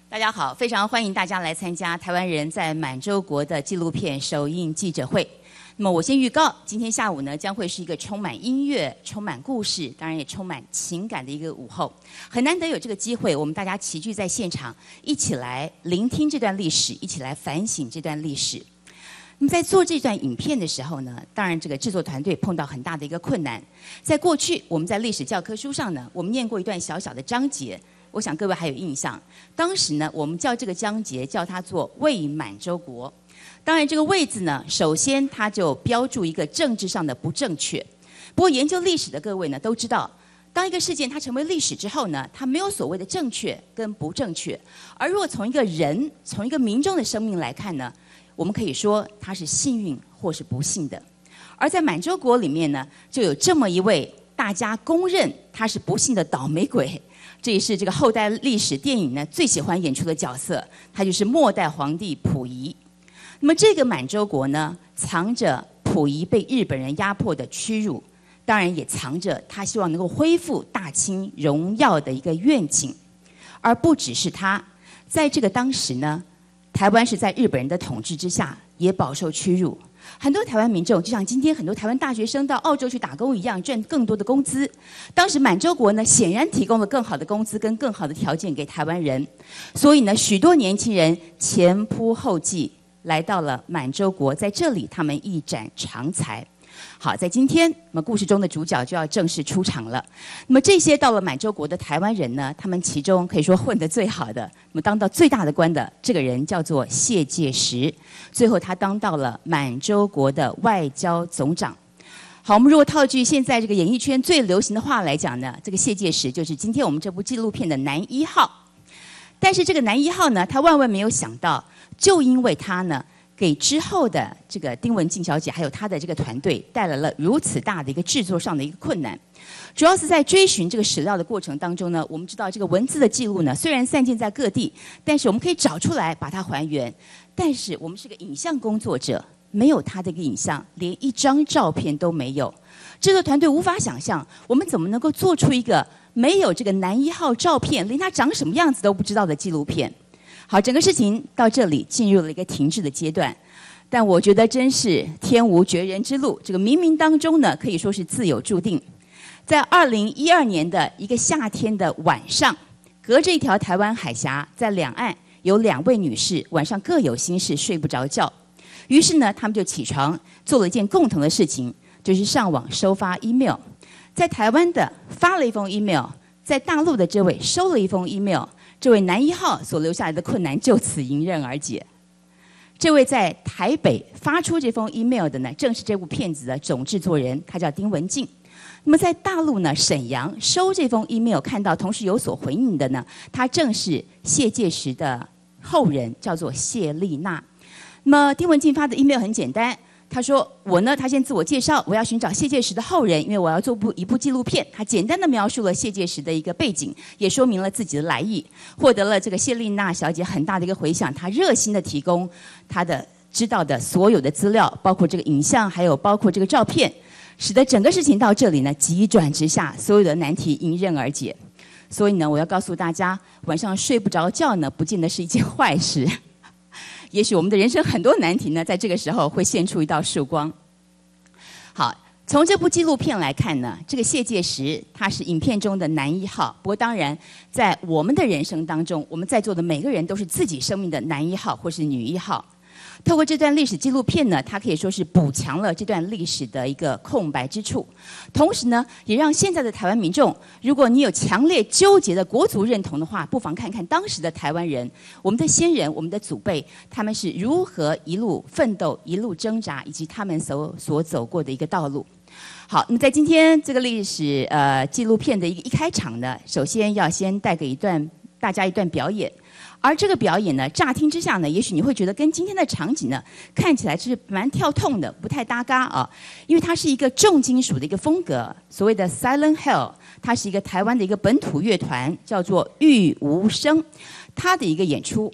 大家好，非常欢迎大家来参加台湾人在满洲国的纪录片首映记者会。那么我先预告，今天下午呢将会是一个充满音乐、充满故事，当然也充满情感的一个午后。很难得有这个机会，我们大家齐聚在现场，一起来聆听这段历史，一起来反省这段历史。那么在做这段影片的时候呢，当然这个制作团队碰到很大的一个困难。在过去，我们在历史教科书上呢，我们念过一段小小的章节。我想各位还有印象，当时呢，我们叫这个章节叫它做伪满洲国。当然，这个“伪”字呢，首先它就标注一个政治上的不正确。不过，研究历史的各位呢都知道，当一个事件它成为历史之后呢，它没有所谓的正确跟不正确。而如果从一个人、从一个民众的生命来看呢，我们可以说他是幸运或是不幸的。而在满洲国里面呢，就有这么一位大家公认他是不幸的倒霉鬼。这也是这个后代历史电影呢最喜欢演出的角色，他就是末代皇帝溥仪。那么这个满洲国呢，藏着溥仪被日本人压迫的屈辱，当然也藏着他希望能够恢复大清荣耀的一个愿景。而不只是他，在这个当时呢，台湾是在日本人的统治之下，也饱受屈辱。很多台湾民众就像今天很多台湾大学生到澳洲去打工一样，赚更多的工资。当时满洲国呢，显然提供了更好的工资跟更好的条件给台湾人，所以呢，许多年轻人前仆后继来到了满洲国，在这里他们一展长才。好，在今天，那么故事中的主角就要正式出场了。那么这些到了满洲国的台湾人呢，他们其中可以说混得最好的，那么当到最大的官的这个人叫做谢介石，最后他当到了满洲国的外交总长。好，我们如果套句现在这个演艺圈最流行的话来讲呢，这个谢介石就是今天我们这部纪录片的男一号。但是这个男一号呢，他万万没有想到，就因为他呢，给之后的这个丁文静小姐还有她的这个团队带来了如此大的一个制作上的一个困难。主要是在追寻这个史料的过程当中呢，我们知道这个文字的记录呢，虽然散见在各地，但是我们可以找出来把它还原。但是我们是个影像工作者，没有他的一个影像，连一张照片都没有。制作团队无法想象，我们怎么能够做出一个没有这个男一号照片，连他长什么样子都不知道的纪录片。好，整个事情到这里进入了一个停滞的阶段，但我觉得真是天无绝人之路，这个冥冥当中呢，可以说是自有注定。在2012年的一个夏天的晚上，隔着一条台湾海峡，在两岸有2位女士晚上各有心事，睡不着觉。于是呢，她们就起床做了一件共同的事情，就是上网收发 email。在台湾的发了一封 email， 在大陆的这位收了一封 email。这位男一号所留下来的困难就此迎刃而解。这位在台北发出这封 email 的呢，正是这部片子的总制作人，他叫丁文静。那么在大陆呢，沈阳收这封 email 看到同时有所回应的呢，他正是谢介石的后人，叫做谢丽娜。那么丁文静发的 email 很简单。他说：“我呢，他先自我介绍，我要寻找谢介石的后人，因为我要做一部纪录片。他简单的描述了谢介石的一个背景，也说明了自己的来意，获得了这个谢丽娜小姐很大的一个回响。她热心的提供她的知道的所有的资料，包括这个影像，还有包括这个照片，使得整个事情到这里呢急转直下，所有的难题迎刃而解。所以呢，我要告诉大家，晚上睡不着觉呢，不见得是一件坏事。”也许我们的人生很多难题呢，在这个时候会现出一道曙光。好，从这部纪录片来看呢，这个谢介石他是影片中的男一号。不过当然，在我们的人生当中，我们在座的每个人都是自己生命的男一号或是女一号。透过这段历史纪录片呢，它可以说是补强了这段历史的一个空白之处，同时呢，也让现在的台湾民众，如果你有强烈纠结的国族认同的话，不妨看看当时的台湾人，我们的先人，我们的祖辈，他们是如何一路奋斗、一路挣扎，以及他们所走过的一个道路。好，那么在今天这个历史纪录片的一开场呢，首先要先带给大家一段表演。而这个表演呢，乍听之下呢，也许你会觉得跟今天的场景呢，看起来是蛮跳痛的，不太搭嘎啊。因为它是一个重金属的一个风格，所谓的 Silent Hill， 它是一个台湾的一个本土乐团，叫做玉无声，它的一个演出。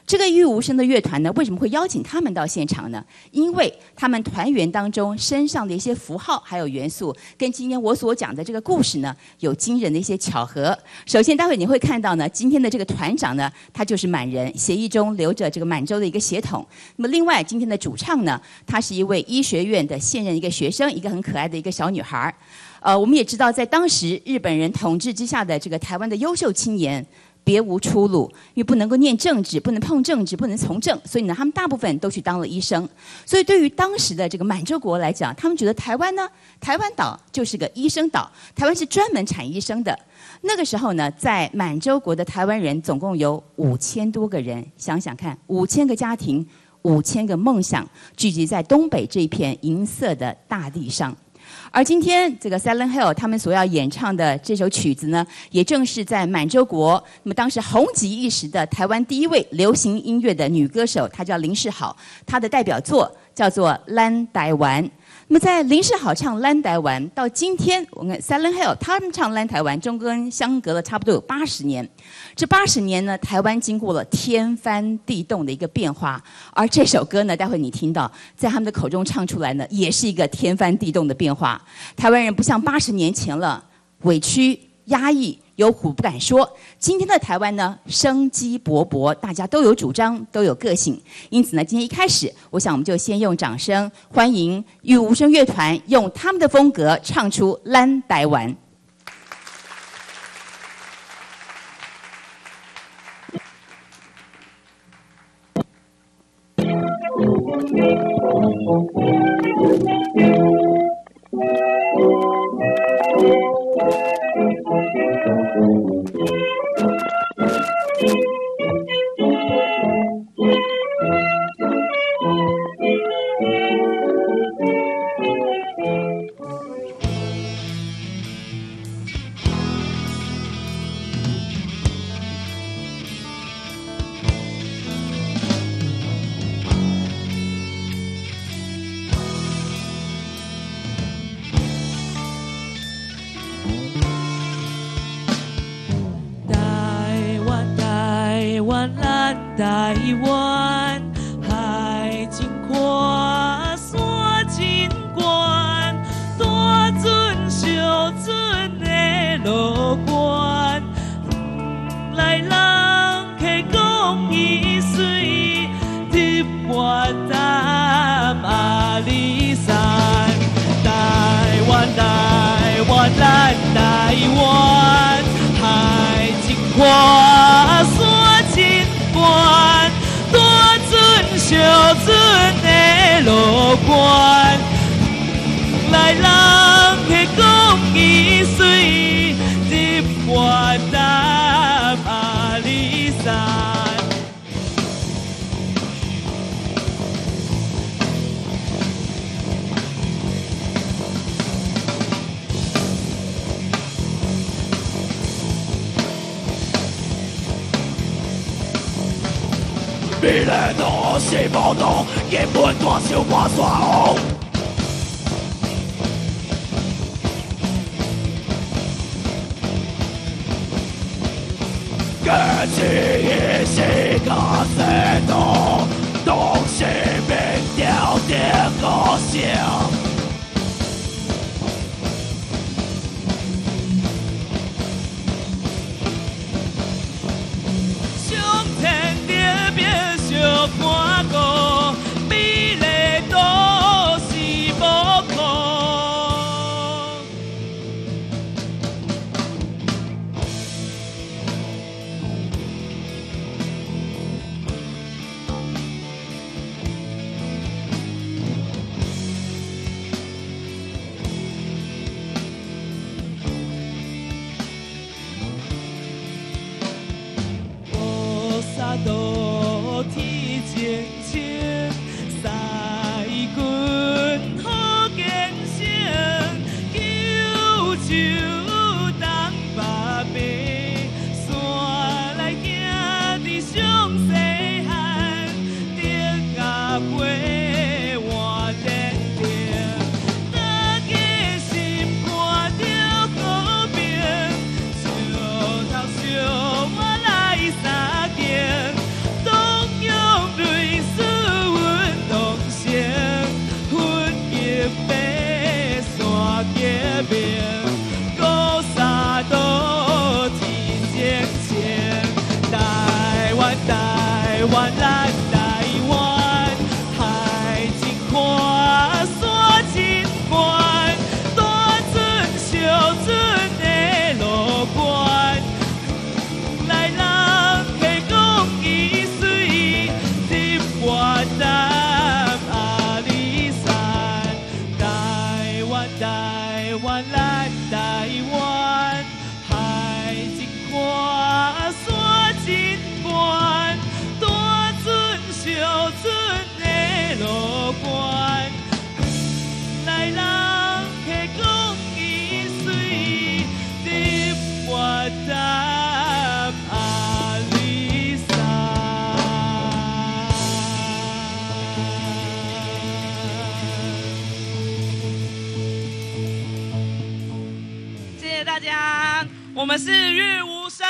这个玉无声的乐团呢，为什么会邀请他们到现场呢？因为他们团员当中身上的一些符号还有元素，跟今天我所讲的这个故事呢，有惊人的一些巧合。首先，待会你会看到呢，今天的这个团长呢，他就是满人，协议中留着这个满洲的一个血统。那么，另外今天的主唱呢，她是一位医学院的现任一个学生，一个很可爱的一个小女孩。我们也知道，在当时日本人统治之下的这个台湾的优秀青年，别无出路，因为不能够念政治，不能碰政治，不能从政，所以呢，他们大部分都去当了医生。所以对于当时的这个满洲国来讲，他们觉得台湾呢，台湾岛就是个医生岛，台湾是专门产医生的。那个时候呢，在满洲国的台湾人总共有5000多个人，想想看，5000个家庭，5000个梦想，聚集在东北这一片银色的大地上。而今天这个 Silent Hill 他们所要演唱的这首曲子呢，也正是在满洲国，那么当时红极一时的台湾第一位流行音乐的女歌手，她叫林世好，她的代表作叫做《咱台湾》。那么在林世好唱《咱台湾》到今天，我们 Silent Hill 他们唱《咱台湾》，中间相隔了差不多有80年。这80年呢，台湾经过了天翻地动的一个变化，而这首歌呢，待会你听到，在他们的口中唱出来呢，也是一个天翻地动的变化。台湾人不像80年前了，委屈、压抑、有苦不敢说。今天的台湾呢，生机勃勃，大家都有主张，都有个性。因此呢，今天一开始，我想我们就先用掌声欢迎玉无声乐团用他们的风格唱出《咱台湾》。 台湾海真宽，山真悬，大船小船的路远，来人客讲伊水，日月潭阿里山，台湾台湾咱台湾海真宽，山真大船小船的路远，来人客讲伊水，日月潭阿里山。美丽的西毛洞，日本大小我耍红。歌曲一时个谁懂，东西民调的个性。看过美丽都市无可，无啥都天前前，西军好建成，九州东北平，山来行伫上西汉，顶甲尾换天平，大家心看着好平，笑头笑我来相见。 们是玉无声。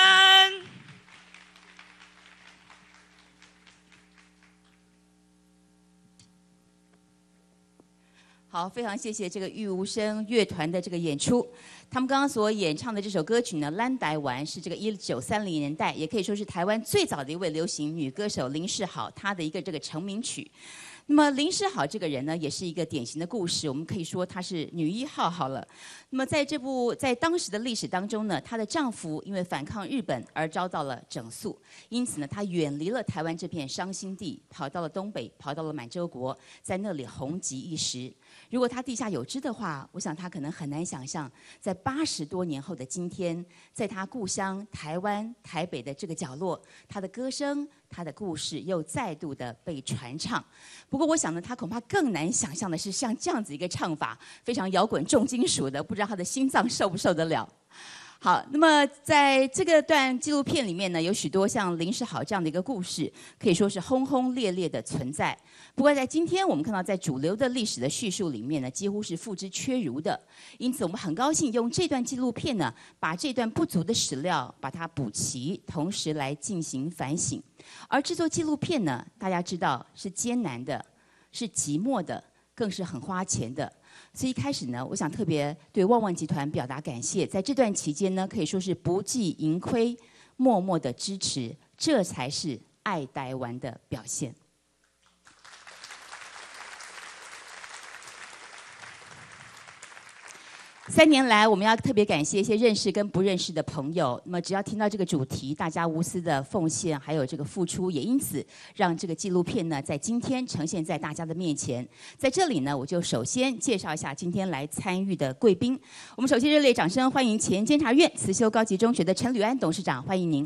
好，非常谢谢这个玉无声乐团的这个演出。他们刚刚所演唱的这首歌曲呢，《咱台湾》是这个1930年代，也可以说是台湾最早的一位流行女歌手林世好她的一个这个成名曲。那么林世好这个人呢，也是一个典型的故事，我们可以说她是女一号好了。那么在当时的历史当中呢，她的丈夫因为反抗日本而遭到了整肃，因此呢，她远离了台湾这片伤心地，跑到了东北，跑到了满洲国，在那里红极一时。如果他地下有知的话，我想他可能很难想象，在80多年后的今天，在他故乡台湾台北的这个角落，他的歌声、他的故事又再度的被传唱。不过，我想呢，他恐怕更难想象的是，像这样子一个唱法，非常摇滚重金属的，不知道他的心脏受不受得了。好，那么在这个段纪录片里面呢，有许多像林世好这样的一个故事，可以说是轰轰烈烈的存在。不过在今天我们看到，在主流的历史的叙述里面呢，几乎是付之阙如的。因此，我们很高兴用这段纪录片呢，把这段不足的史料把它补齐，同时来进行反省。而制作纪录片呢，大家知道是艰难的，是寂寞的，更是很花钱的。所以一开始呢，我想特别对旺旺集团表达感谢，在这段期间呢，可以说是不计盈亏，默默的支持，这才是爱台湾的表现。3年来，我们要特别感谢一些认识跟不认识的朋友。那么，只要听到这个主题，大家无私的奉献，还有这个付出，也因此让这个纪录片呢，在今天呈现在大家的面前。在这里呢，我就首先介绍一下今天来参与的贵宾。我们首先热烈掌声欢迎前监察院慈修高级中学的陈履安董事长，欢迎您。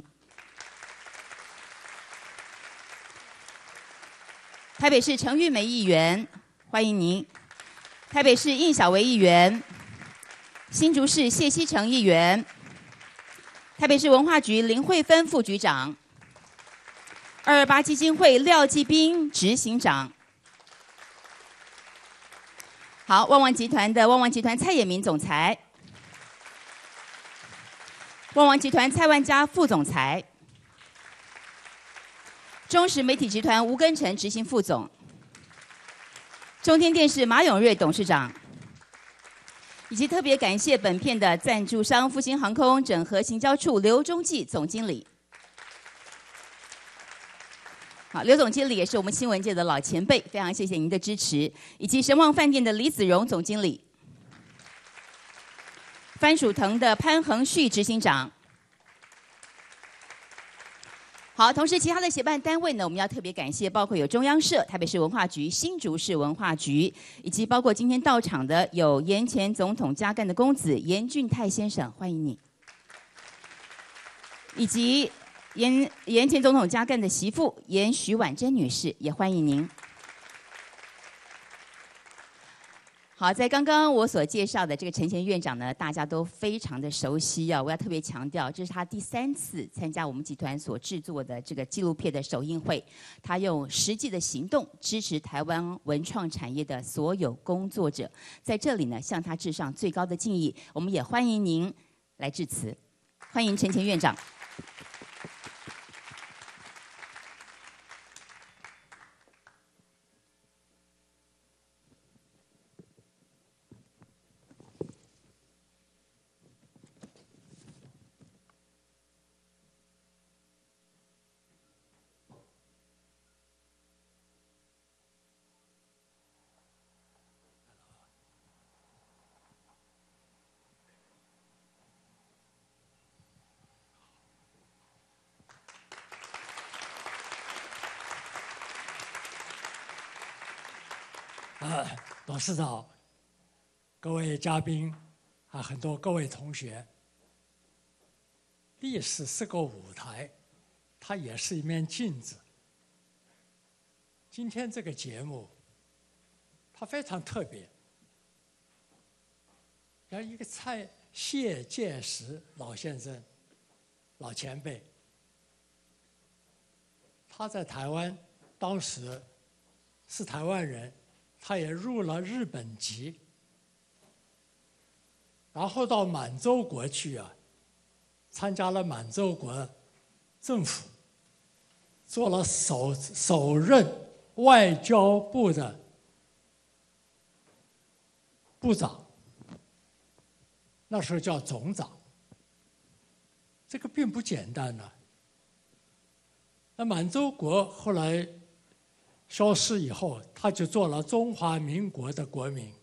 台北市陈玉梅议员，欢迎您。台北市应小维议员。新竹市谢西成议员，台北市文化局林慧芬副局长，228基金会廖继斌执行长。好，旺旺集团的旺旺集团蔡衍明总裁，旺旺集团蔡万嘉副总裁，中时媒体集团吴根成执行副总，中天电视马永瑞董事长。以及特别感谢本片的赞助商复兴航空整合行销处刘中继总经理。好，刘总经理也是我们新闻界的老前辈，非常谢谢您的支持。以及神旺饭店的李子荣总经理，番薯藤的潘恒旭执行长。好，同时其他的协办单位呢，我们要特别感谢，包括有中央社、台北市文化局、新竹市文化局，以及包括今天到场的有严前总统家干的公子严俊泰先生，欢迎你；以及严前总统家干的媳妇严徐婉珍女士，也欢迎您。好，在刚刚我所介绍的这个陈前院长呢，大家都非常的熟悉啊。我要特别强调，这是他第3次参加我们集团所制作的这个纪录片的首映会。他用实际的行动支持台湾文创产业的所有工作者，在这里呢，向他致上最高的敬意。我们也欢迎您来致辞，欢迎陈前院长。 董事长、各位嘉宾很多各位同学，历史是个舞台，它也是一面镜子。今天这个节目，它非常特别，有一个谢介石老先生，老前辈，他在台湾当时是台湾人。他也入了日本籍，然后到满洲国去参加了满洲国政府，做了首任外交部的部长，那时候叫总长。这个并不简单呐。那满洲国后来消失以后，他就做了中华民国的国民。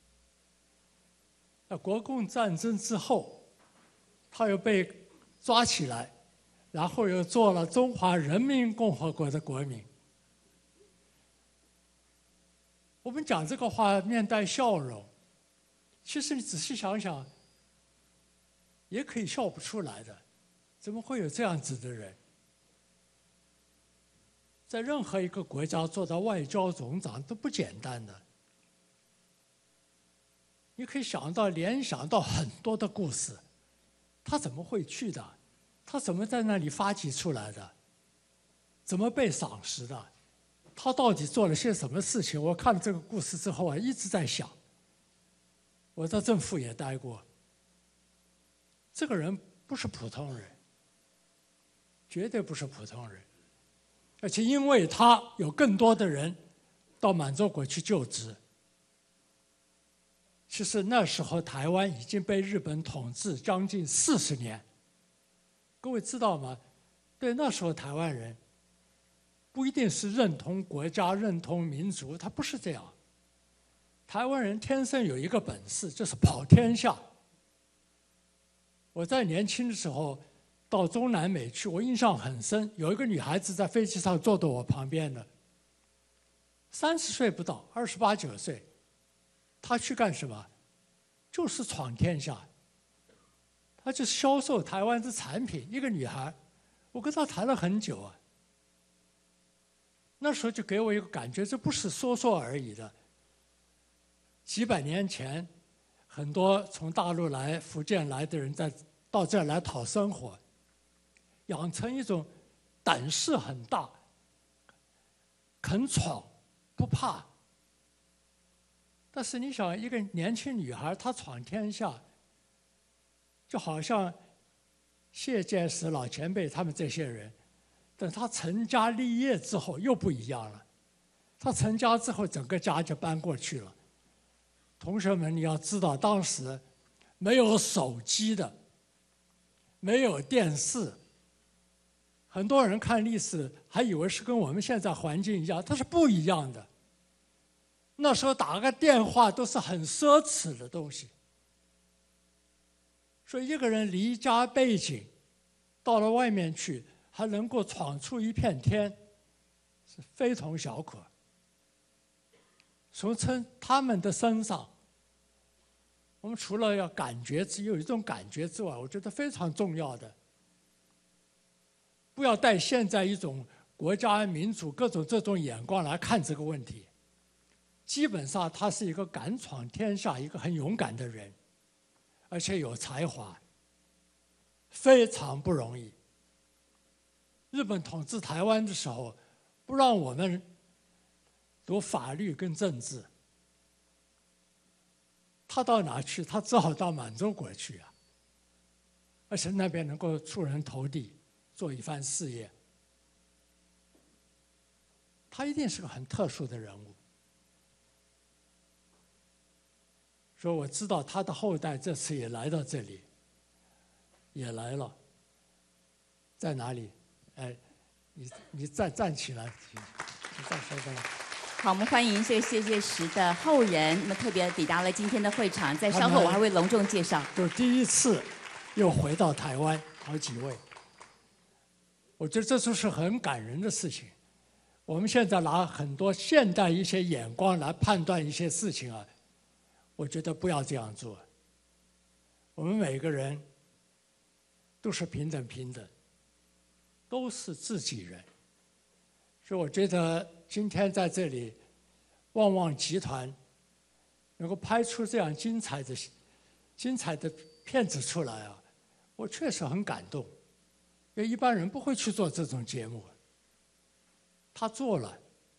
那国共战争之后，他又被抓起来，然后又做了中华人民共和国的国民。我们讲这个话面带笑容，其实你仔细想想，也可以笑不出来的。怎么会有这样子的人？在任何一个国家做到外交总长都不简单的。你可以联想到很多的故事，他怎么会去的？他怎么在那里发迹出来的？怎么被赏识的？他到底做了些什么事情？我看了这个故事之后啊，一直在想。我在政府也待过，这个人不是普通人，绝对不是普通人。而且因为他有更多的人到满洲国去就职。其实那时候台湾已经被日本统治将近40年，各位知道吗？对那时候台湾人，不一定是认同国家、认同民族，他不是这样。台湾人天生有一个本事，就是跑天下。我在年轻的时候到中南美去，我印象很深，有一个女孩子在飞机上坐到我旁边的，30岁不到，28、29岁。他去干什么？就是闯天下。他就是销售台湾的产品。一个女孩，我跟她谈了很久啊。那时候就给我一个感觉，这不是说说而已的。几百年前，很多从大陆来、福建来的人到这儿来讨生活，养成一种胆识很大、肯闯、不怕。但是你想，一个年轻女孩她闯天下，就好像谢剑石老前辈他们这些人，等他成家立业之后又不一样了。他成家之后，整个家就搬过去了。同学们，你要知道，当时没有手机的，没有电视，很多人看历史还以为是跟我们现在环境一样，它是不一样的。那时候打个电话都是很奢侈的东西，所以一个人离家背井，到了外面去，还能够闯出一片天，是非同小可。从他们的身上，我们除了要有一种感觉之外，我觉得非常重要的，不要带现在一种国家民主各种这种眼光来看这个问题。基本上他是一个敢闯天下、一个很勇敢的人，而且有才华，非常不容易。日本统治台湾的时候，不让我们读法律跟政治，他到哪去？他只好到满洲国去啊，而且那边能够出人头地，做一番事业。他一定是个很特殊的人物。所以我知道他的后代这次也来到这里，也来了。在哪里？哎，你站起来，你再说说。 好，我们欢迎这个谢介石的后人，那么特别抵达了今天的会场，在稍后我还会隆重介绍。 就第一次又回到台湾，好几位。我觉得这就是很感人的事情。我们现在拿很多现代一些眼光来判断一些事情啊。我觉得不要这样做。我们每个人都是平等，都是自己人。所以我觉得今天在这里，旺旺集团能够拍出这样精彩的片子出来啊，我确实很感动。因为一般人不会去做这种节目，他做了。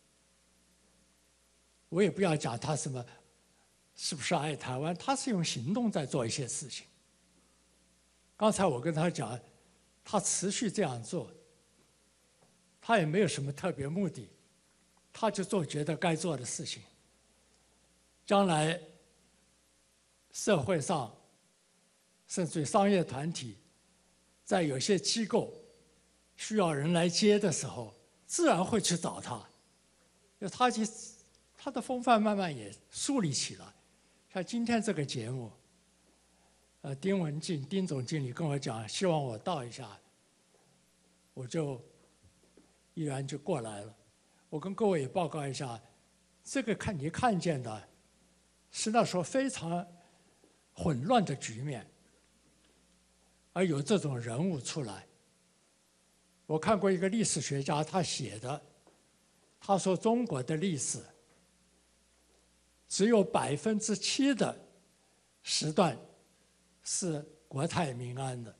我也不要讲他什么。是不是爱台湾？他是用行动在做一些事情。 刚才我跟他讲，他持续这样做，他也没有什么特别目的，他就做觉得该做的事情。将来社会上，甚至于商业团体，在有些机构需要人来接的时候，自然会去找他，就他的风范慢慢也树立起来。像今天这个节目，丁文静丁总经理跟我讲，希望我到一下，我就毅然就过来了。我跟各位也报告一下，这个你看见的，是那时候非常混乱的局面，而有这种人物出来。我看过一个历史学家他写的，他说中国的历史只有7%的时段是国泰民安的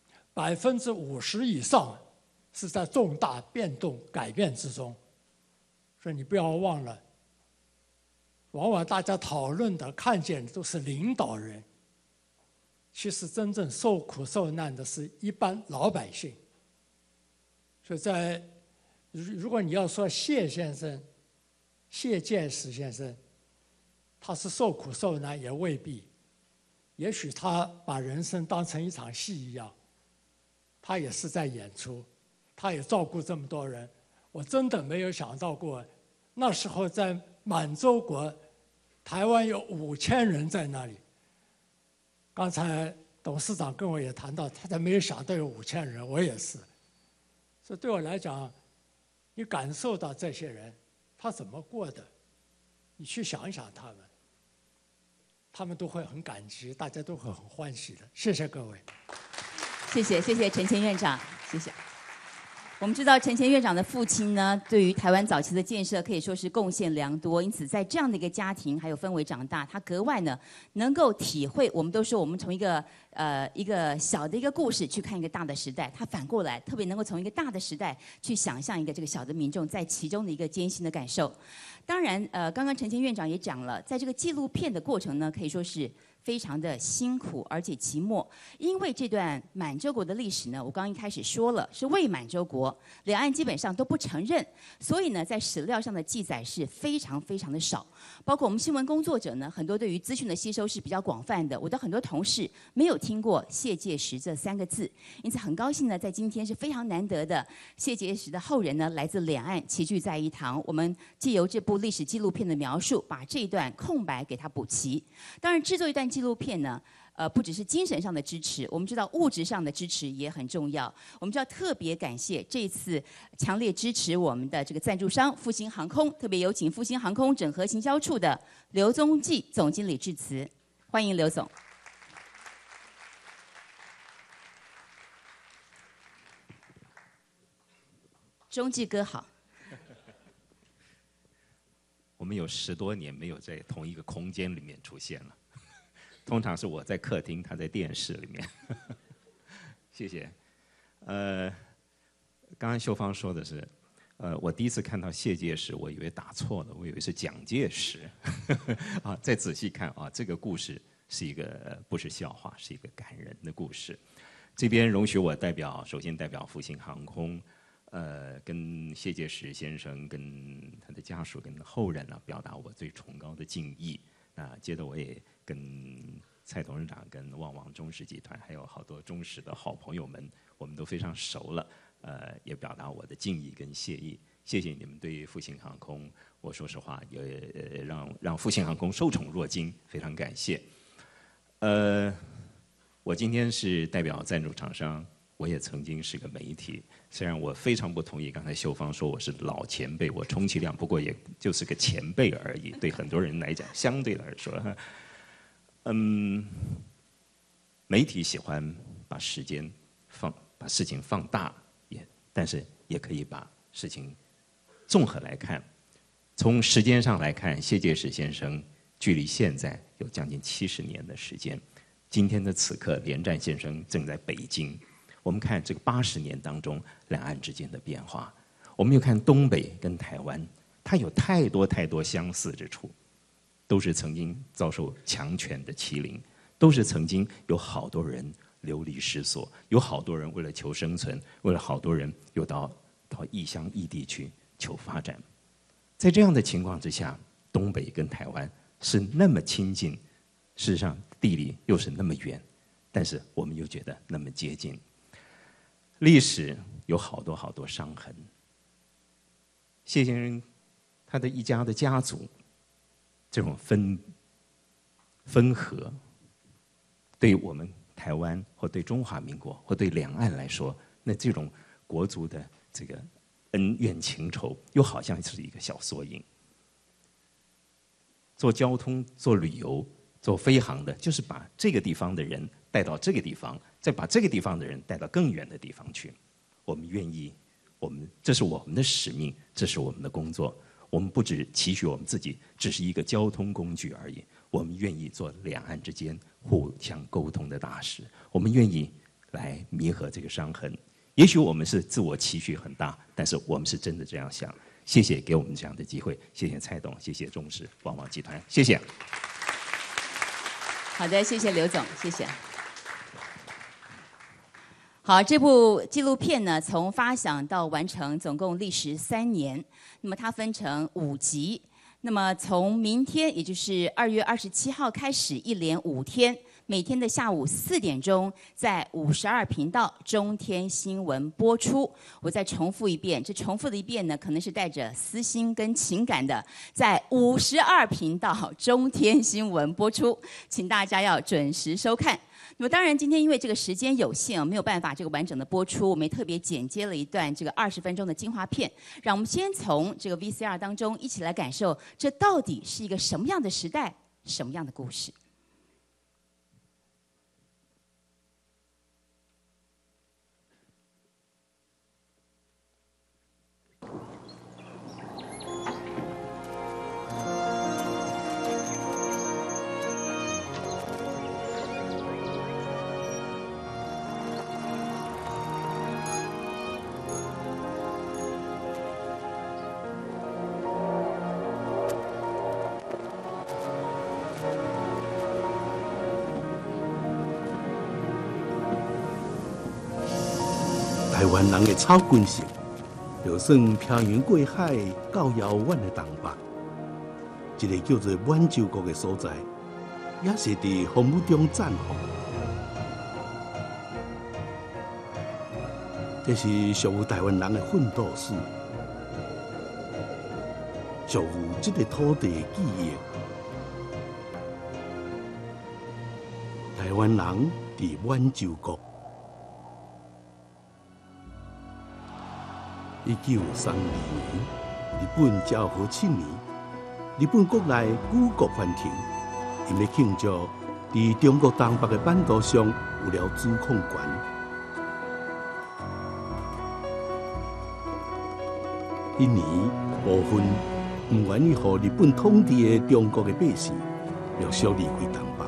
，50%以上是在重大变动改变之中。所以你不要忘了，往往大家讨论的看见的都是领导人，其实真正受苦受难的是一般老百姓。所以如果你要说谢建时先生他是受苦受难，也未必，也许他把人生当成一场戏一样，他也是在演出，他也照顾这么多人。我真的没有想到过，那时候在满洲国，台湾有5000人在那里。刚才董事长跟我也谈到，他才没有想到有5000人，我也是。所以对我来讲，你感受到这些人他怎么过的，你去想一想他们都会很感激，大家都会很欢喜的。谢谢各位。 谢谢陈前院长，谢谢。我们知道陈前院长的父亲呢，对于台湾早期的建设可以说是贡献良多，因此在这样的一个家庭还有氛围长大，他格外呢能够体会。我们都说我们从一个小的一个故事去看一个大的时代，他反过来特别能够从一个大的时代去想象一个这个小的民众在其中的一个艰辛的感受。当然，刚刚陈前院长也讲了，在这个纪录片的过程呢，可以说是非常的辛苦而且寂寞，因为这段满洲国的历史呢，我刚刚一开始说了是伪满洲国，两岸基本上都不承认，所以呢，在史料上的记载是非常非常的少。包括我们新闻工作者呢，很多对于资讯的吸收是比较广泛的。我的很多同事没有听过谢介石这3个字，因此很高兴呢，在今天是非常难得的，谢介石的后人呢来自两岸齐聚在一堂，我们借由这部历史纪录片的描述，把这一段空白给它补齐。当然，制作一段纪录片呢，不只是精神上的支持，我们知道物质上的支持也很重要。我们就要特别感谢这一次强烈支持我们的这个赞助商复兴航空，特别有请复兴航空整合行销处的刘宗纪总经理致辞，欢迎刘总。中纪哥好。 我们有10多年没有在同一个空间里面出现了，通常是我在客厅，他在电视里面。谢谢。刚刚秀芳说的是，我第一次看到谢介石，我以为打错了，我以为是蒋介石。啊，再仔细看啊，这个故事是一个不是笑话，是一个感人的故事。这边容许我首先代表复兴航空。跟谢介石先生、跟他的家属、跟后人呢，表达我最崇高的敬意。接着我也跟蔡董事长、跟旺旺中实集团，还有好多中实的好朋友们，我们都非常熟了。也表达我的敬意跟谢意。谢谢你们对复兴航空，我说实话也让复兴航空受宠若惊，非常感谢。我今天是代表赞助厂商。我也曾经是个媒体，虽然我非常不同意刚才秀芳说我是老前辈，我充其量不过也就是个前辈而已，对很多人来讲，相对来说，媒体喜欢把事情放大，但是也可以把事情综合来看。从时间上来看，谢介石先生距离现在有将近70年的时间。今天的此刻，连战先生正在北京。我们看这个80年当中两岸之间的变化，我们又看东北跟台湾，它有太多相似之处，都是曾经遭受强权的欺凌，都是曾经有好多人流离失所，有好多人为了求生存，为了好多人又到异乡异地去求发展。在这样的情况之下，东北跟台湾是那么亲近，事实上地理又是那么远，但是我们又觉得那么接近。历史有好多伤痕。谢先生他的一家的家族，这种分合，对于我们台湾或对中华民国或对两岸来说，那这种国族的这个恩怨情仇，又好像是一个小缩影。做交通、做旅游、做飞航的，就是把这个地方的人带到这个地方，再把这个地方的人带到更远的地方去。我们愿意，这是我们的使命，这是我们的工作。我们不只期许我们自己只是一个交通工具而已，我们愿意做两岸之间互相沟通的大使，我们愿意来弥合这个伤痕。也许我们是自我期许很大，但是我们是真的这样想。谢谢给我们这样的机会，谢谢蔡董，谢谢中视旺旺集团，谢谢。 好的，谢谢刘总，谢谢。好，这部纪录片呢，从发想到完成总共历时3年，那么它分成5集。那么从明天，也就是2月27号开始，一连5天，每天的下午4点钟，在52频道中天新闻播出。我再重复一遍，这重复的一遍呢，可能是带着私心跟情感的，在52频道中天新闻播出，请大家要准时收看。那么当然，今天因为这个时间有限，没有办法这个完整的播出，我们也特别剪接了一段这个20分钟的精华片，让我们先从这个 VCR 当中一起来感受，这到底是一个什么样的时代，什么样的故事。 台湾人的草根性，就算漂洋过海到遥远的东北，一个叫做满洲国的所在，也是伫风雨中绽放。这是属于台湾人的奋斗史，属于这个土地的记忆。台湾人伫满洲国。1932年，日本昭和7年，日本国内举国欢庆，因要庆祝伫中国东北的版图上有了主控权。迄年，部分不愿意予日本统治的中国的百姓，陆续离开东北。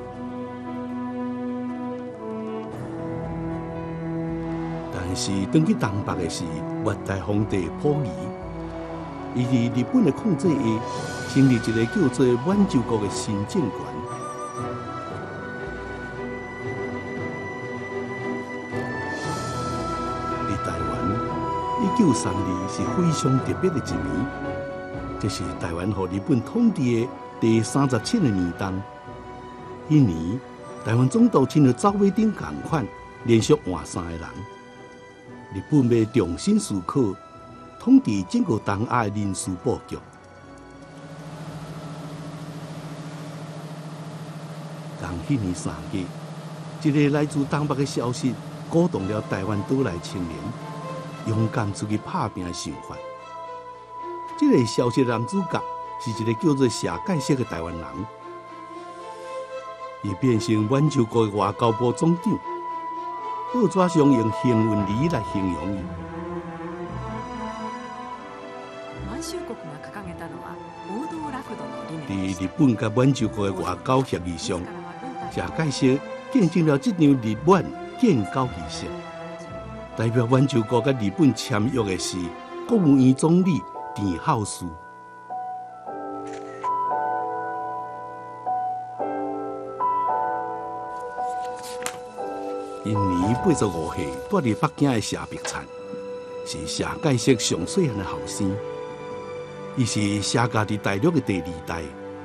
但是，当去东北的是越大皇帝溥仪，伊伫日本的控制下，成立一个叫做满洲国的新政权。伫台湾，1932是非常特别的一年，这是台湾予日本统治的第37个年冬。迄年，台湾总督亲像走马灯同款，连续换3个人。日本要重新思考统治整个东亚的人事布局。但迄年3月，一个来自东北的消息鼓动了台湾岛内青年勇敢出去打拼的想法。这个消息男主角是一个叫做谢介石的台湾人，伊变成满洲国的外交部总长。报纸上用幸运儿来形容伊。伫日本甲满洲国的外交协议上，谢介石见证了这场日满建交仪式。代表满洲国甲日本签约的是国务院总理田浩司。 因年85岁，住伫北京的谢碧灿，是谢介石上细汉的后生。伊是谢家伫大陆的第2代。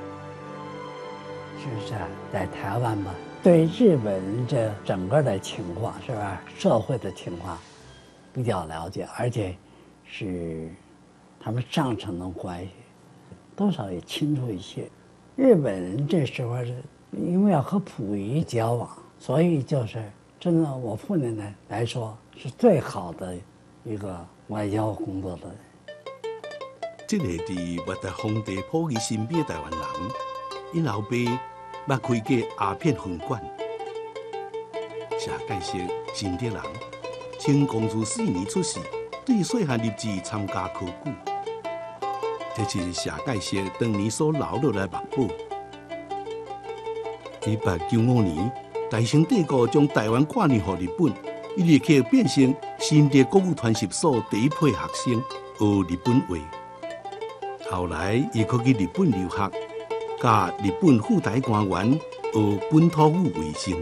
是在台湾吧，对日本这整个的情况是吧，社会的情况比较了解，而且是他们上层的关系，多少也清楚一些。日本人这时候是因为要和溥仪交往，所以就是真的，我父亲呢来说是最好的一个外交工作的人。 这个伫末代皇帝溥仪身边的台湾人，因老爸捌开过鸦片分馆。谢介石新竹人，清光绪4年出世，对细汉立志参加科举，这是谢介石当年所留落来墨宝。1895年，大清帝国将台湾挂念给日本，伊立刻变成新竹国语传习所第一批学生，学日本话。后来，伊去日本留学，甲日本驻台官员学本土语为生。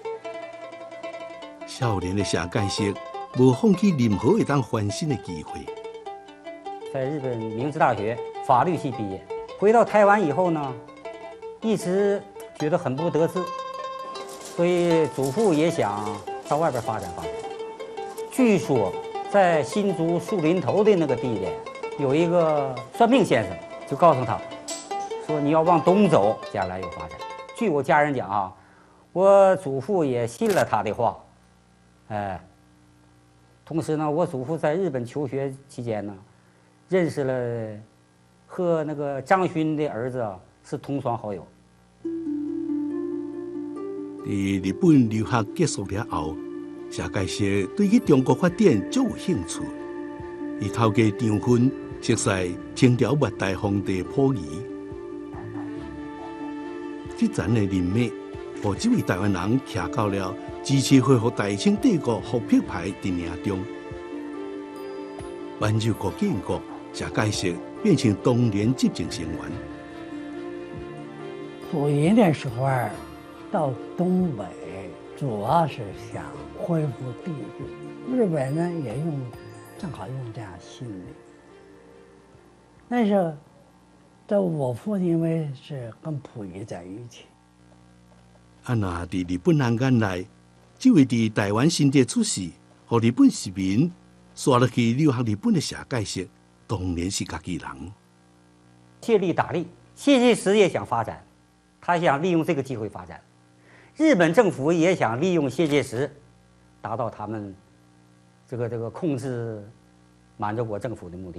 少年的谢介石无放弃任何一当翻身的机会。 在日本明治大学法律系毕业，回到台湾以后呢，一直觉得很不得志，所以祖父也想到外边发展发展。据说在新竹树林头的那个地点，有一个算命先生，就告诉他说：“你要往东走，将来有发展。”据我家人讲啊，我祖父也信了他的话，同时呢，我祖父在日本求学期间呢，认识了和那个张勋的儿子是同窗好友。 在日本留学结束了后，谢介石对去中国发展足有兴趣。伊透过张勋熟悉清朝末代皇帝溥仪，这层的人脉，让这位台湾人徛到了支持恢复大清帝国复辟派的领中。满洲国建国，谢介石变成当年执政成员。 溥仪那时候到东北，主要是想恢复帝制，日本呢也正好用这样心理。但是，我父亲因为是跟溥仪在一起。 那在日本人眼内，这位在台湾新竹出世，和日本市民刷落去留学日本的谢介石，当然是家己人。 借力打力，谢介石也想发展，他想利用这个机会发展。日本政府也想利用谢介石，达到他们这个控制满洲国政府的目的。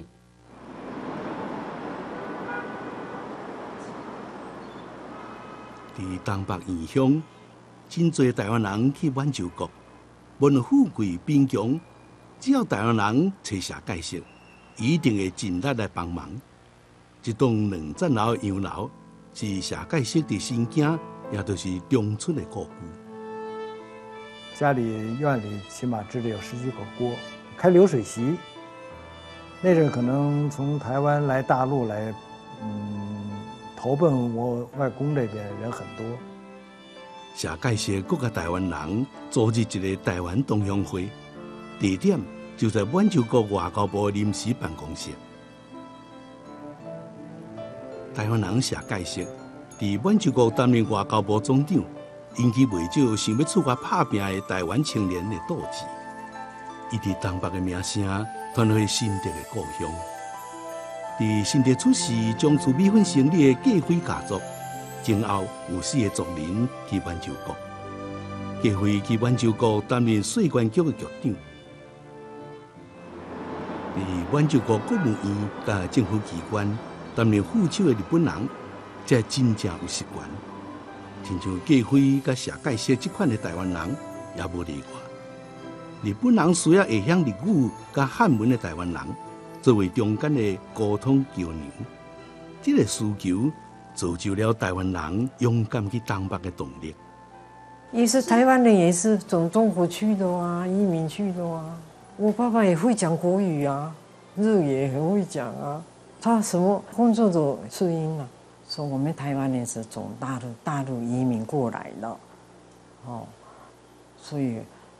在东北异乡，真侪台湾人去满洲国，无论富贵贫穷，只要台湾人找谢介石，一定会尽力来帮忙。这栋2层楼的洋楼，是谢介石的新家，也就是中村的故居。 家里院里起码支着有10几口锅，开流水席。那阵可能从台湾来大陆来，投奔我外公这边人很多。 谢介石各个台湾人组织一个台湾同乡会，地点就在满洲国外交部临时办公室。台湾人谢介石在满洲国担任外交部总长，引起不少想要出国打拼的台湾青年的斗志。伊在东北的名声传回新竹的故乡。在新竹出世、将厝米粉成立的继辉家族，前后有4个族人去满洲国。继辉去满洲国担任税关局的局长。在满洲国国务院甲政府机关担任副手的日本人，才真正有习惯。亲像继辉甲谢介石这款的台湾人，也无例外。日本人需要会晓日语甲汉文的台湾人，作为中间的沟通桥梁。这个需求造就了台湾人勇敢去东北的动力。 也是台湾人，也是从中国去的啊，移民去的啊。我爸爸也会讲国语啊，日语也很会讲啊。他什么工作都适应了。说我们台湾人是从大陆移民过来的，所以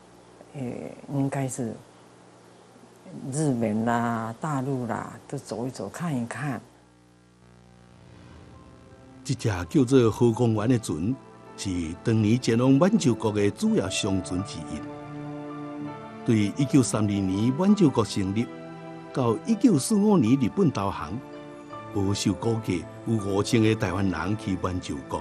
应该是日本啦、大陆啦，都走一走、看一看。 这只叫做河公园的船，是当年前往满洲国的主要商船之一。对1932年满洲国成立到1945年日本投降，保守估计有5000个台湾人去满洲国。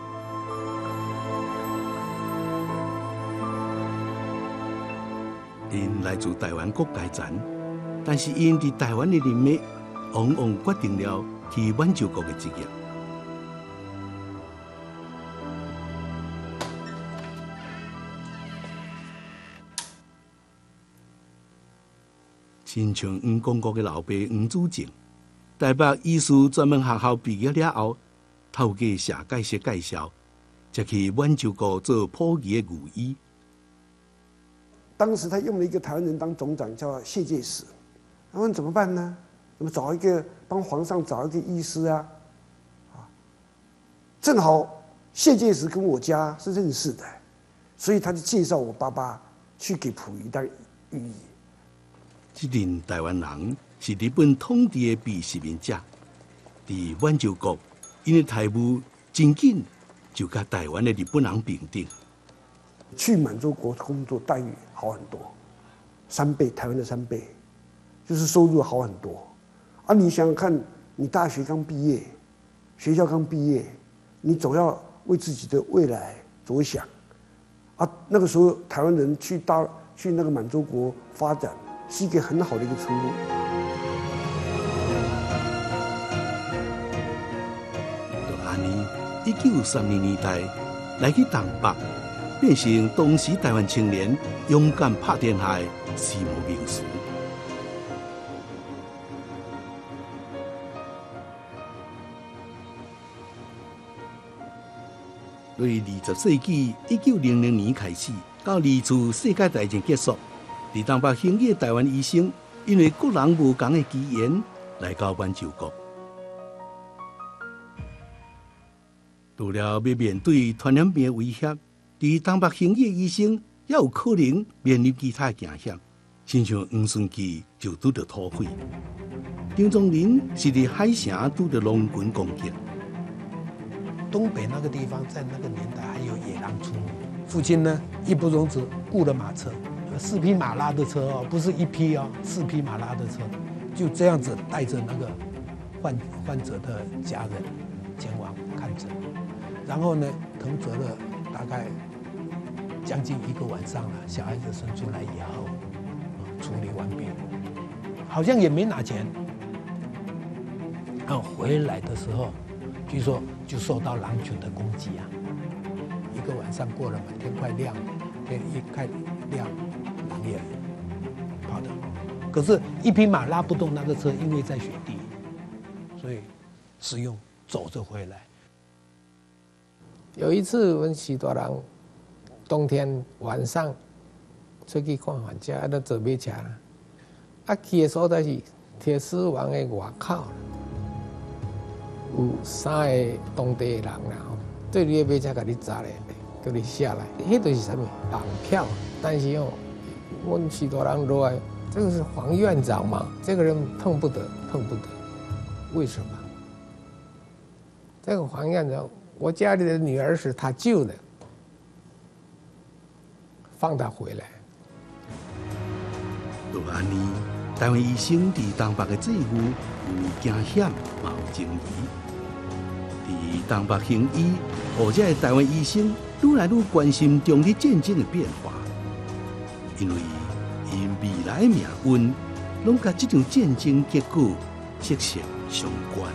因来自台湾各界层，但是因伫台湾的人脉，往往决定了去满洲国的职业。亲像黄公国的老爸黄祖正，台北医师专门学校毕业了后，透过社介绍介绍，才去满洲国做普及的御医。 当时他用了一个台湾人当总长，叫谢介石。他问怎么办呢？怎么找一个帮皇上找一个医师啊？正好谢介石跟我家是认识的，所以他就介绍我爸爸去给溥仪当御医。 这群台湾人是日本统治的被殖民者，在满洲国，因为台务真紧就跟台湾的日本人平等。 去满洲国工作待遇好很多，3倍，台湾的3倍，就是收入好很多。啊，你想想看，你大学刚毕业，学校刚毕业，你总要为自己的未来着想。啊，那个时候台湾人去那个满洲国发展，是一个很好的一个出路。 就安尼，1930年代来去东北。变成当时台湾青年勇敢拍天下的时髦名士。从20世纪1900年开始，到2次世界大战结束，在东北兴起的台湾医生，因为各人无同的机缘，来到满洲国。除了要面对传染病的威胁，在东北兴起的医生也有可能面临其他惊险，亲像黄顺基就拄着土匪，张宗仁是在海城拄着龙群攻击。 东北那个地方在那个年代还有野狼出没，父亲呢义不容辞，雇了马车，4匹马拉的车哦，不是1匹哦，4匹马拉的车，就这样子带着那个患者的家人前往看诊，然后呢腾蛰了大概将近1个晚上了，小孩子生出来以后，处理完毕，好像也没拿钱。然后回来的时候，据说就受到狼群的攻击啊，1个晚上过了嘛，天快亮，天一快亮，狼也跑的。可是1匹马拉不动那个车，因为在雪地，所以是用走着回来。 有一次，我们许多人冬天晚上出去看番车，都坐马车啦。啊，去的所在是铁丝网的外口，有3个当地的人啦，对你的马车给你砸来，叫你下来，迄就是什么绑票。但是哦，我们许多人落来，这个是黄院长嘛，这个人碰不得，为什么？这个黄院长，我家里的女儿是他救的。放他回来。 就安尼，台湾医生伫东北的制服有惊险，嘛有争议。伫东北行医，或者台湾医生愈来愈关心中日战争的变化，因为因未来的命运，拢甲这场战争结果息息相关。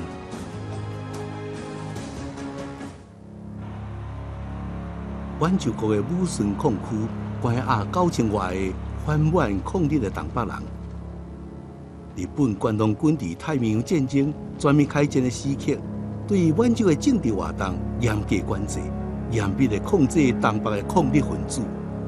满洲国的武顺矿区关押9000外的反满抗日的东北人。日本关东军伫太平洋战争全面开战的时刻，对满洲的政治活动严格管制，严密的控制东北的抗日分子。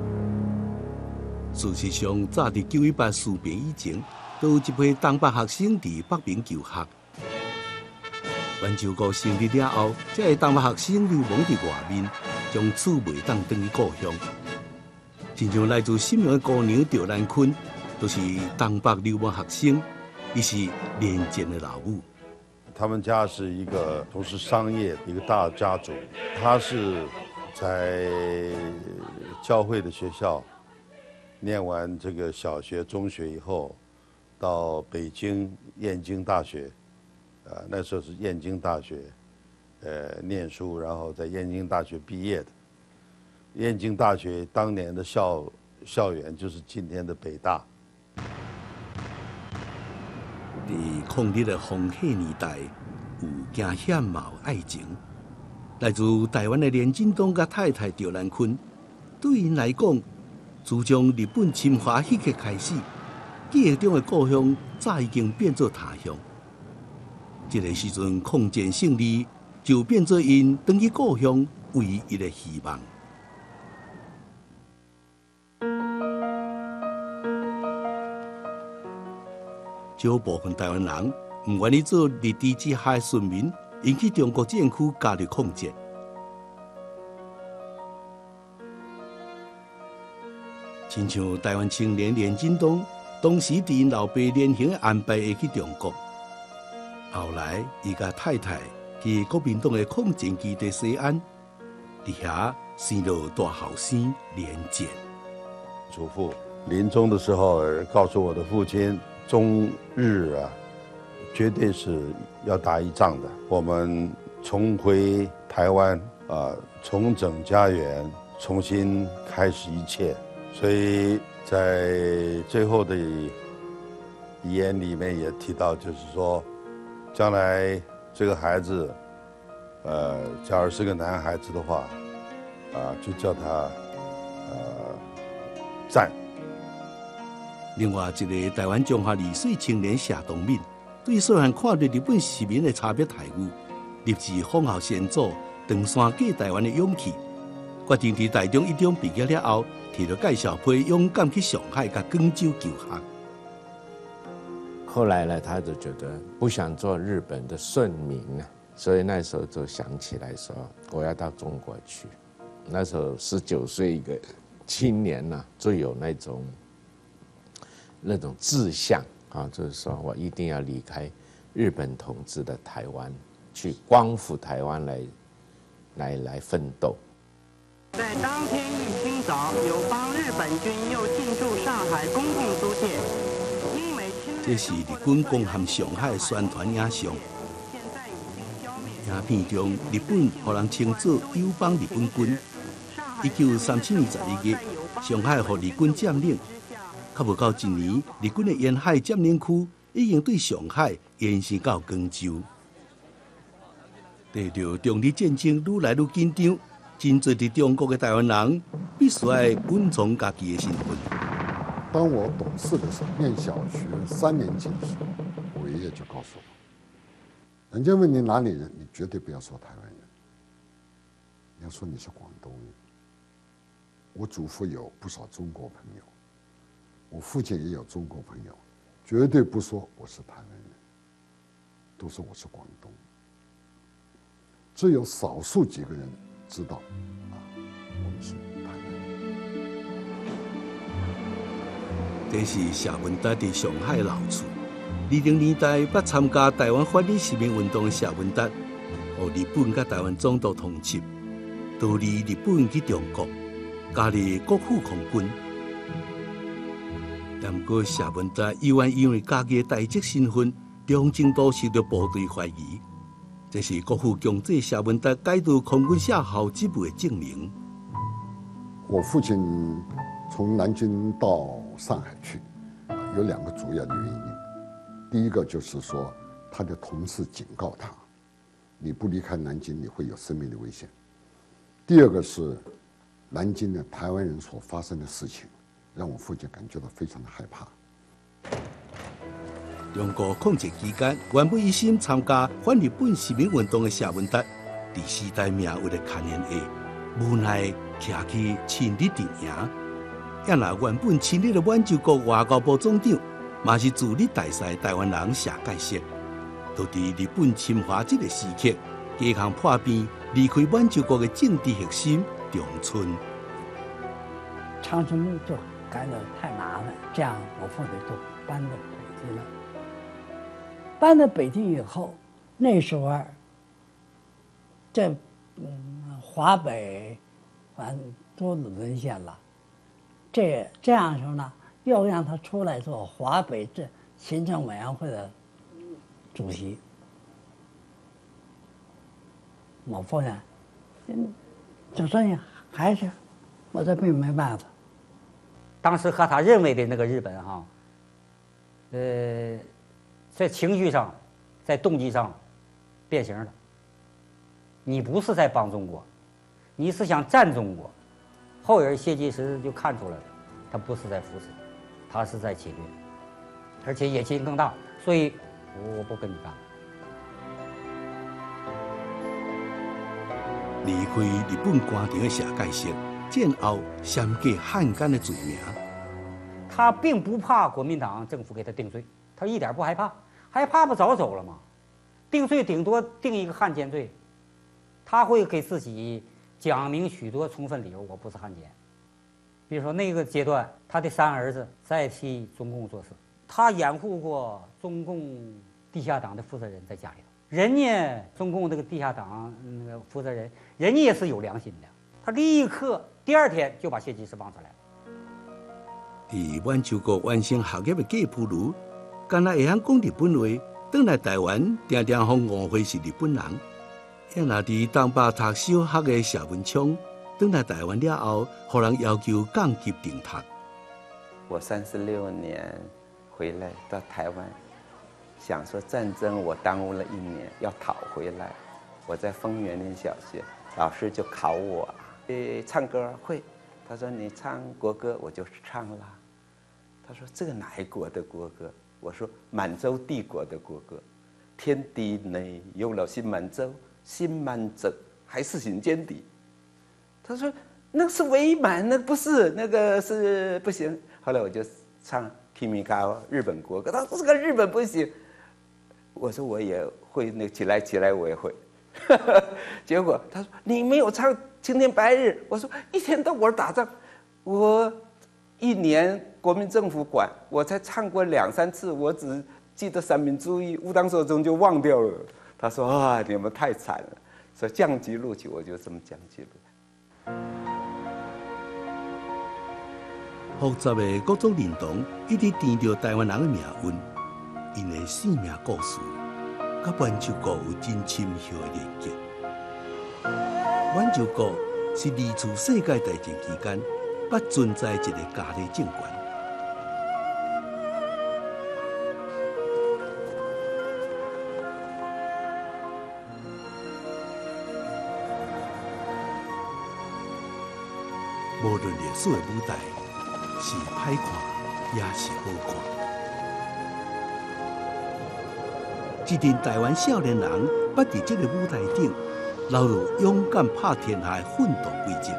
事实上，早伫918事变以前，都有一批东北学生伫北平求学。满洲国成立了后，这些东北学生流亡伫外面，从此袂当回去故乡。 亲像来自沈阳的姑娘赵兰坤，都是东北流氓学生，亦是连战的老母。 他们家是一个从事商业一个大家族，他是在教会的学校念完这个小学、中学以后，到北京燕京大学，那时候是燕京大学，念书，然后在燕京大学毕业的。燕京大学当年的校园就是今天的北大。 在抗日的风起年代，有惊险嘛有爱情。来自台湾的连振东甲太太赵兰坤，对因来讲，自从日本侵华迄刻开始，记忆中的故乡早已经变作他乡。这个时阵，抗战胜利就变做因返去故乡唯一的希望。少部分台湾人唔愿意做日治之下的顺民，引起中国政府加入抗战。亲像台湾青年连振东，当时伫因老爸连行的安排下去中国，后来伊甲太太去国民党的抗战基地西安，伫遐生了大后生连战。 祖父临终的时候告诉我的父亲，中日绝对是要打一仗的。我们重回台湾重整家园，重新开始一切。所以在最后的遗言里面也提到，就是说，将来这个孩子，假如是个男孩子的话，就叫他赞。 另外一个台湾中华20岁青年谢东敏，对细汉看到日本市民的差别待遇，立志仿效先祖登山过台湾的勇气，决定在台中一中毕业了后，摕到介绍批勇敢去上海甲广州求学。 后来呢，他就觉得不想做日本的顺民了，所以那时候就想起来说，我要到中国去。那时候19岁一个青年呢，最有那种志向就是说我一定要离开日本统治的台湾，去光复台湾来奋斗。 在当天一清早，友邦日本军又进驻上海公共租界。 这是日本攻陷上海的宣传影像。影片中，日本互人称作友邦日本军。1937年11月，上海互日军占领。较无到一年，日军的沿海占领区已经对上海延伸到广州。随着中日战争愈来愈紧张，真侪伫中国的台湾人必须要隐藏家己的身份。 当我懂事的时候，念小学3年级的时候，我爷爷就告诉我，人家问你哪里人，你绝对不要说台湾人，你要说你是广东人。我祖父有不少中国朋友，我父亲也有中国朋友，绝对不说我是台湾人，都说我是广东。只有少数几个人知道，我们是台湾人。 这是谢文达在上海的老厝。20年代捌参加台湾反日市民运动的谢文达，和日本甲台湾总督通缉，逃离日本去中国，加入国府空军。但不过谢文达依然因为家己的台籍身份，中程度受到部队怀疑。这是国父强制谢文达改读空军下校职务的证明。 我父亲从南京到上海去，有2个主要的原因。第一个就是说，他的同事警告他，你不离开南京，你会有生命的危险。第二个是南京的台湾人所发生的事情，让我父亲感觉到非常的害怕。 中国抗战期间，原本一心参加反日本市民运动的谢文达，在时代命运的牵连下，无奈徛去亲日阵营。也那原本亲日的满洲国外交部总长，嘛是驻日大使台湾人谢介石，都在日本侵华这个时刻，加强破变，离开满洲国的政治核心长春。 长春就感到太麻烦，这样我父亲就搬到北京了。搬到北京以后，那时候这华北反正都沦陷了，这样时候呢，又让他出来做华北这行政委员会的主席。我父亲就说你还是，我这并没办法。 当时和他认为的那个日本哈，在情绪上，在动机上变形了。你不是在帮中国，你是想占中国。后人谢济时就看出来了，他不是在扶持，他是在侵略，而且野心更大，所以我不跟你干。 离开日本官场的社会式，战后掀过汉奸的罪名。 他并不怕国民党政府给他定罪，他一点不害怕，害怕不早走了吗？定罪顶多定一个汉奸罪，他会给自己讲明许多充分理由，我不是汉奸。比如说那个阶段，他的3儿子在替中共做事，他掩护过中共地下党的负责人在家里头。人家中共这个地下党那个负责人，人家也是有良心的，他立刻第2天就把谢济时放出来了。 在满洲国完成学业的芥普如，干那会晓讲日本话，返来台湾常常互误会是日本人。也那伫东北读小学的谢文昌，返来台湾了后，互人要求降级停读。 我36年回来到台湾，想说战争我耽误了1年，要讨回来。我在丰原林小学，老师就考我，唱歌会，他说你唱国歌，我就唱了。他说这个哪一国的国歌？我说满洲帝国的国歌。天地内有了新满洲，新满洲还是新间谍。他说那是伪满，那不是，那个是不行。后来我就唱 Kimikawa 日本国歌，他说这个日本不行。我说我也会，那起来我也会。结果他说你没有唱青天白日。我说一天到晚打仗，我1年国民政府管，我才唱过2、3次，我只记得三民主义、武当手中就忘掉了。他说啊，你们太惨了，说降级录取，我就这么降级了。 复杂的各种认同一直填着台湾人的命运，因的生命故事，甲满洲国有真深厚的连结。满洲国是2次世界大战期间不存在一个家庭政权。无论历史的舞台是歹看，也是好看。一群台湾少年人捌伫这个舞台顶，流露勇敢拍天下的奋斗轨迹。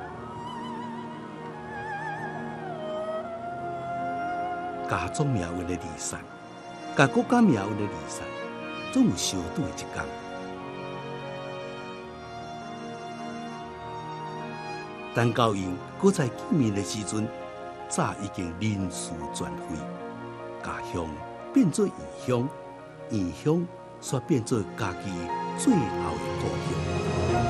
家族命运的离散，甲国家命运的离散，总有相拄的一天。但到因搁在见面的时阵，早已经人事全非，家乡变做异乡，异乡却变做家己最后的故乡。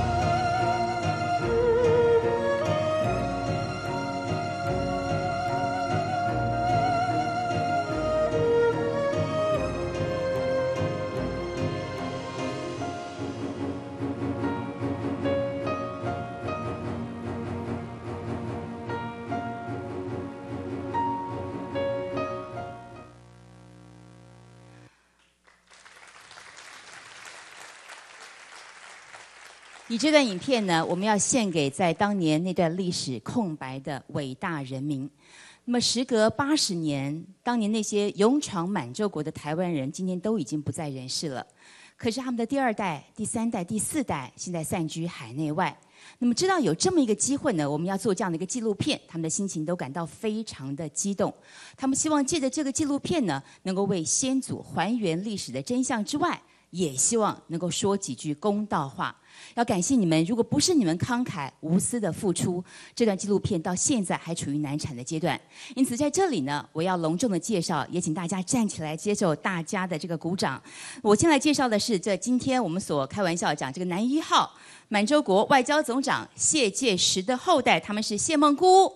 以这段影片呢，我们要献给在当年那段历史空白的伟大人民。那么时隔80年，当年那些勇闯满洲国的台湾人，今天都已经不在人世了。可是他们的第2代、第3代、第4代，现在散居海内外。那么知道有这么一个机会呢，我们要做这样的一个纪录片，他们的心情都感到非常的激动。他们希望借着这个纪录片呢，能够为先祖还原历史的真相之外， 也希望能够说几句公道话。要感谢你们，如果不是你们慷慨无私的付出，这段纪录片到现在还处于难产的阶段。因此在这里呢，我要隆重的介绍，也请大家站起来接受大家的这个鼓掌。我先来介绍的是今天我们所开玩笑讲这个男1号满洲国外交总长谢介石的后代，他们是谢孟姑。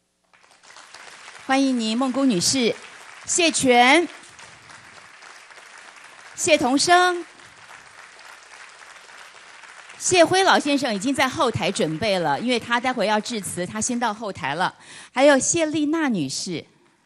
欢迎您，孟姑女士。谢全、谢同生、谢辉老先生已经在后台准备了，因为他待会要致辞，他先到后台了。还有谢丽娜女士，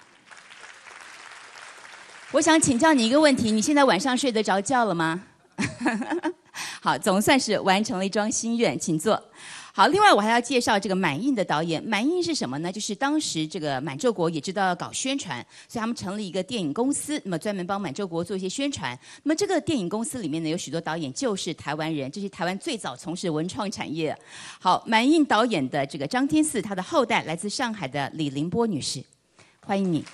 我想请教你一个问题：你现在晚上睡得着觉了吗？好，总算是完成了一桩心愿，请坐。好，另外我还要介绍这个满印的导演。满印是什么呢？就是当时这个满洲国也知道要搞宣传，所以他们成立一个电影公司，那么专门帮满洲国做一些宣传。那么这个电影公司里面呢，有许多导演就是台湾人，这是台湾最早从事文创产业。好，满印导演的这个张天赐，他的后代来自上海的李凌波女士，欢迎你。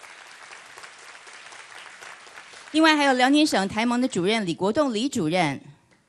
另外还有辽宁省台盟的主任李国栋李主任，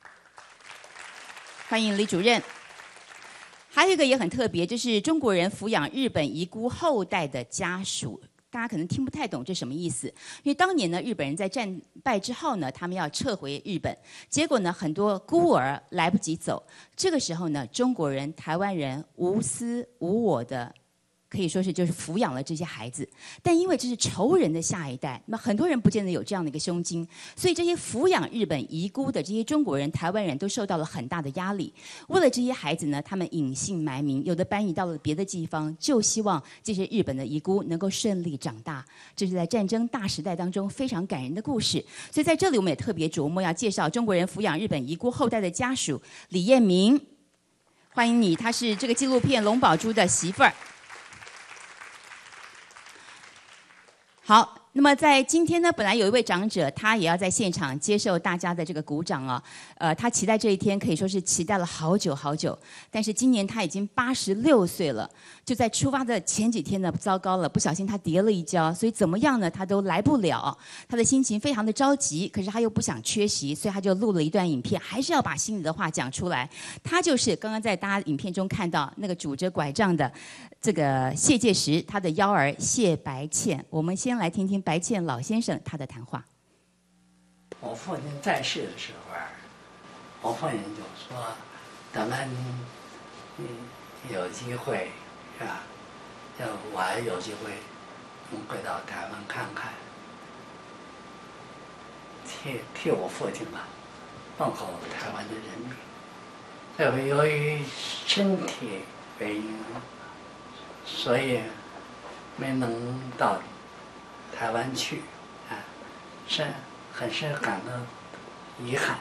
欢迎李主任。还有一个也很特别，就是中国人抚养日本遗孤后代的家属。大家可能听不太懂这什么意思，因为当年呢，日本人在战败之后呢，他们要撤回日本，结果呢，很多孤儿来不及走。这个时候呢，中国人、台湾人无私无我的，可以说是就是抚养了这些孩子。但因为这是仇人的下一代，那么很多人不见得有这样的一个胸襟，所以这些抚养日本遗孤的这些中国人、台湾人都受到了很大的压力。为了这些孩子呢，他们隐姓埋名，有的搬移到了别的地方，就希望这些日本的遗孤能够顺利长大。这是在战争大时代当中非常感人的故事。所以在这里我们也特别琢磨要介绍中国人抚养日本遗孤后代的家属李彦明，欢迎你，她是这个纪录片龙宝珠的媳妇儿。好，那么在今天呢，本来有一位长者，他也要在现场接受大家的这个鼓掌啊。他期待这一天可以说是期待了好久好久，但是今年他已经86岁了。就在出发的前几天呢，糟糕了，不小心他跌了一跤，所以怎么样呢，他都来不了。他的心情非常的着急，可是他又不想缺席，所以他就录了一段影片，还是要把心里的话讲出来。他就是刚刚在大家影片中看到那个拄着拐杖的这个谢介石，他的幺儿谢白倩。我们先来听听白倩老先生他的谈话。 我父亲在世的时候，我父亲就说：“咱们有机会，是吧？我还有机会能回到台湾看看，替我父亲吧，问候台湾的人民。这回由于身体原因，所以没能到台湾去，很是感到遗憾，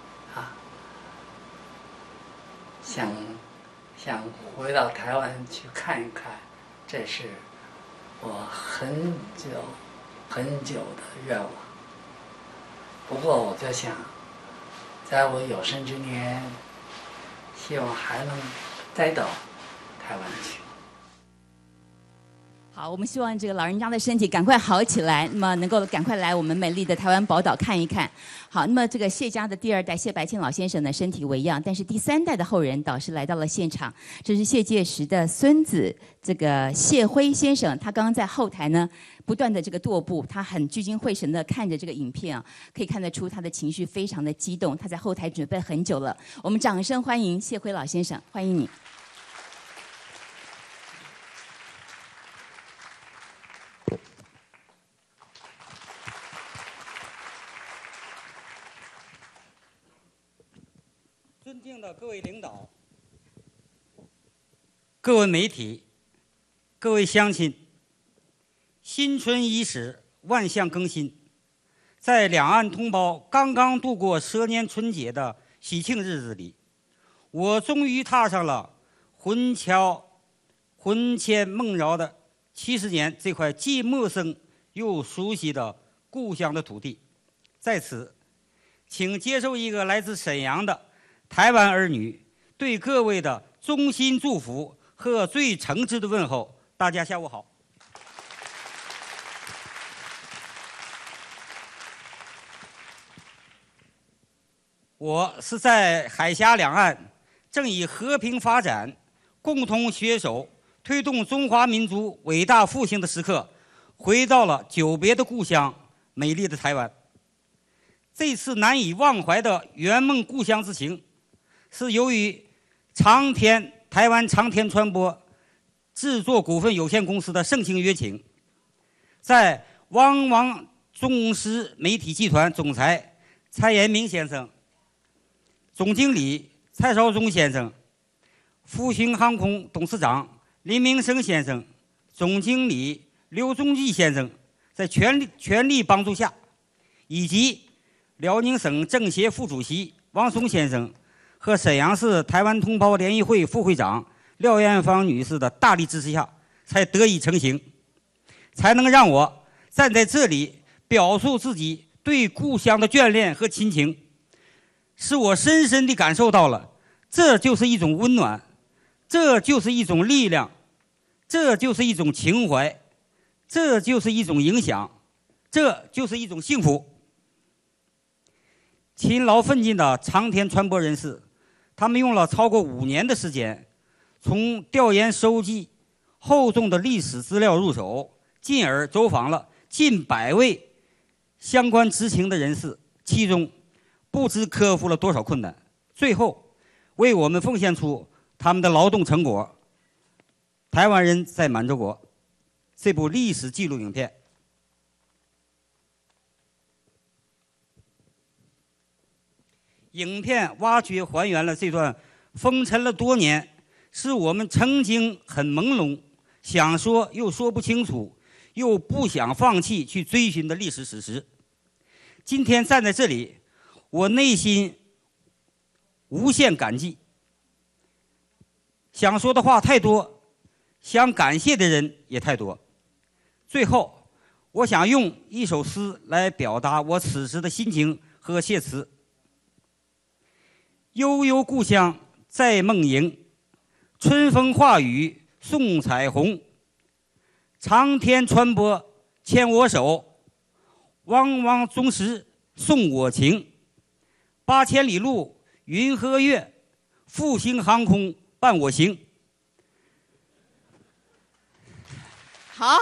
想回到台湾去看一看，这是我很久的愿望。不过我就想，在我有生之年，希望还能再到台湾去。 好，我们希望这个老人家的身体赶快好起来，那么能够赶快来我们美丽的台湾宝岛看一看。好，那么这个谢家的第二代谢白倩老先生呢，身体为恙，但是第3代的后人倒是来到了现场。这是谢介石的孙子，这个谢辉先生，他刚刚在后台呢，不断的这个踱步，他很聚精会神的看着这个影片啊，可以看得出他的情绪非常的激动，他在后台准备很久了。我们掌声欢迎谢辉老先生，欢迎你。 尊敬的各位领导、各位媒体、各位乡亲，新春伊始，万象更新。在两岸同胞刚刚度过蛇年春节的喜庆日子里，我终于踏上了魂牵梦绕的70年这块既陌生又熟悉的故乡的土地。在此，请接受一个来自沈阳的台湾儿女对各位的衷心祝福和最诚挚的问候。大家下午好。 我是在海峡两岸正以和平发展、共同携手推动中华民族伟大复兴的时刻，回到了久别的故乡美丽的台湾。这次难以忘怀的圆梦故乡之情，是由于台湾长天传播制作股份有限公司的盛情约请，在汪汪中实媒体集团总裁蔡延明先生、总经理蔡绍忠先生、复兴航空董事长林明生先生、总经理刘宗基先生在全力帮助下，以及辽宁省政协副主席王松先生和沈阳市台湾同胞联谊会副会长廖艳芳女士的大力支持下，才得以成型，才能让我站在这里表述自己对故乡的眷恋和亲情，使我深深地感受到了，这就是一种温暖，这就是一种力量，这就是一种情怀，这就是一种影响，这就是一种幸福。勤劳奋进的长天传播人士，他们用了超过5年的时间，从调研收集厚重的历史资料入手，进而走访了近100位相关知情的人士，其中不知克服了多少困难，最后为我们奉献出他们的劳动成果。台湾人在满洲国这部历史记录影片，影片挖掘还原了这段封尘了多年，是我们曾经很朦胧，想说又说不清楚，又不想放弃去追寻的历史史实。今天站在这里，我内心无限感激，想说的话太多，想感谢的人也太多。最后，我想用一首诗来表达我此时的心情和谢词。悠悠故乡在梦萦，春风化雨送彩虹。长天传播牵我手，汪汪中实送我情。8000里路云和月，复兴航空伴我行。 好。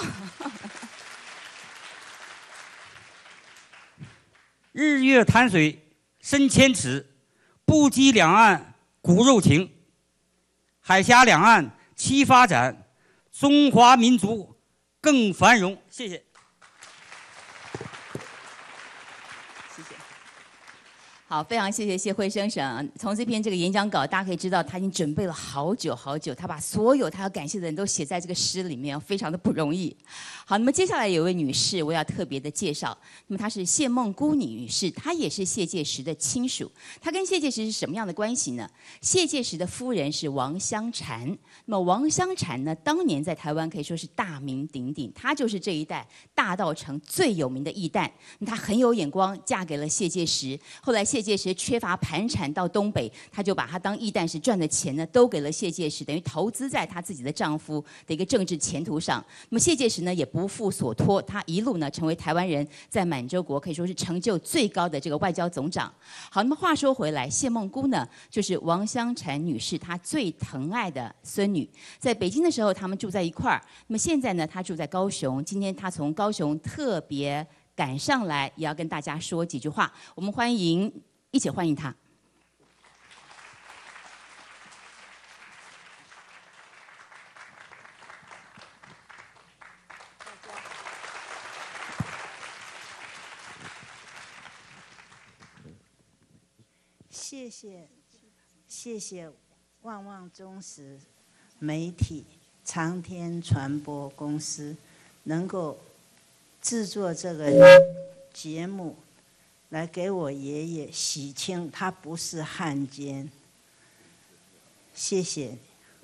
日月潭水深千尺，不羁两岸骨肉情。海峡两岸齐发展，中华民族更繁荣。谢谢。 好，非常谢谢谢慧生省。从这篇这个演讲稿，大家可以知道他已经准备了好久好久，他把所有他要感谢的人都写在这个诗里面，非常的不容易。好，那么接下来有位女士，我要特别的介绍。那么她是谢梦姑女士，她也是谢介石的亲属。她跟谢介石是什么样的关系呢？谢介石的夫人是王香禅。那么王香禅呢，当年在台湾可以说是大名鼎鼎，她就是这一代大稻埕最有名的义旦。她很有眼光，嫁给了谢介石。后来谢介石缺乏盘缠到东北，她就把她当义旦时赚的钱呢，都给了谢介石，等于投资在她自己的丈夫的一个政治前途上。那么谢介石呢，也不负所托，他一路呢成为台湾人在满洲国可以说是成就最高的这个外交总长。好，那么话说回来，谢梦姑呢，就是王香禅女士她最疼爱的孙女。在北京的时候，他们住在一块儿。那么现在呢，她住在高雄。今天她从高雄特别赶上来，也要跟大家说几句话。我们一起欢迎她。 谢谢旺旺中时媒体长天传播公司能够制作这个节目，来给我爷爷洗清他不是汉奸。谢谢。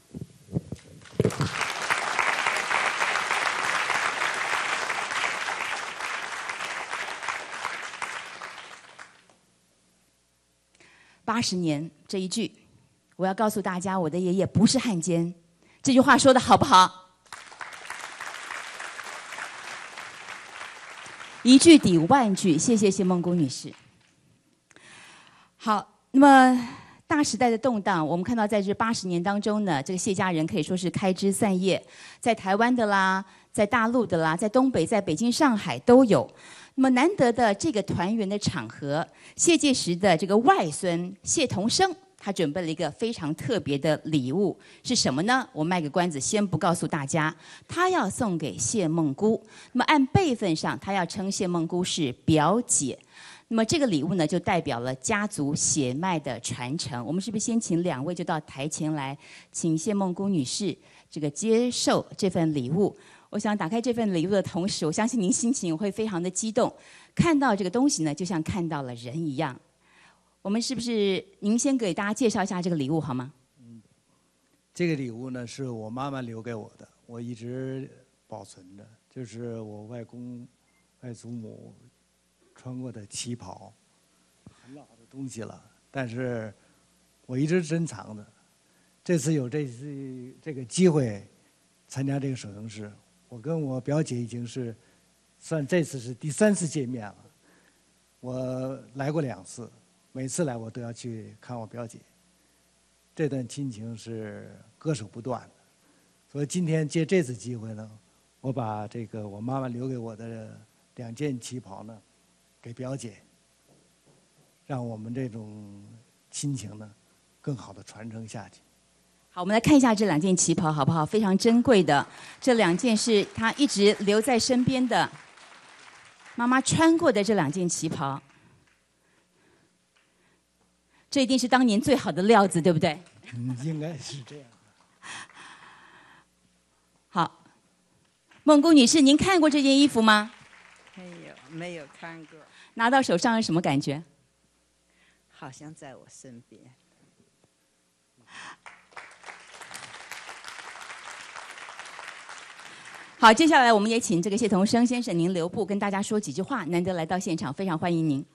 80年这一句，我要告诉大家，我的爷爷不是汉奸。这句话说的好不好？一句抵万句，谢谢谢梦姑女士。好， 那么大时代的动荡，我们看到在这80年当中呢，这个谢家人可以说是开枝散叶，在台湾的啦，在大陆的啦，在东北、在北京、上海都有。那么难得的这个团圆的场合，谢介石的这个外孙谢同生，他准备了一个非常特别的礼物，是什么呢？我卖个关子，先不告诉大家。他要送给谢梦姑，那么按辈分上，他要称谢梦姑是表姐。那么这个礼物呢，就代表了家族血脉的传承。我们是不是先请2位就到台前来，请谢梦姑女士这个接受这份礼物？我想打开这份礼物的同时，我相信您心情会非常的激动。看到这个东西呢，就像看到了人一样。我们是不是您先给大家介绍一下这个礼物好吗？ 这个礼物呢是我妈妈留给我的，我一直保存着，就是我外公、外祖母穿过的旗袍，很老的东西了，但是我一直珍藏着。这次有这个机会参加这个首映式，我跟我表姐已经是算这次是第3次见面了。我来过2次，每次来我都要去看我表姐，这段亲情是割舍不断的。所以今天借这次机会呢，我把这个我妈妈留给我的2件旗袍呢，给表姐，让我们这种亲情呢，更好的传承下去。 好，我们来看一下这2件旗袍好不好？非常珍贵的，这2件是她一直留在身边的，妈妈穿过的这2件旗袍。这一定是当年最好的料子，对不对？ 应该是这样。 好，梦姑女士，您看过这件衣服吗？ 没有看过。 拿到手上是什么感觉？ 好像在我身边。 好，接下来我们也请这个谢同生先生您留步，跟大家说几句话。难得来到现场，非常欢迎您。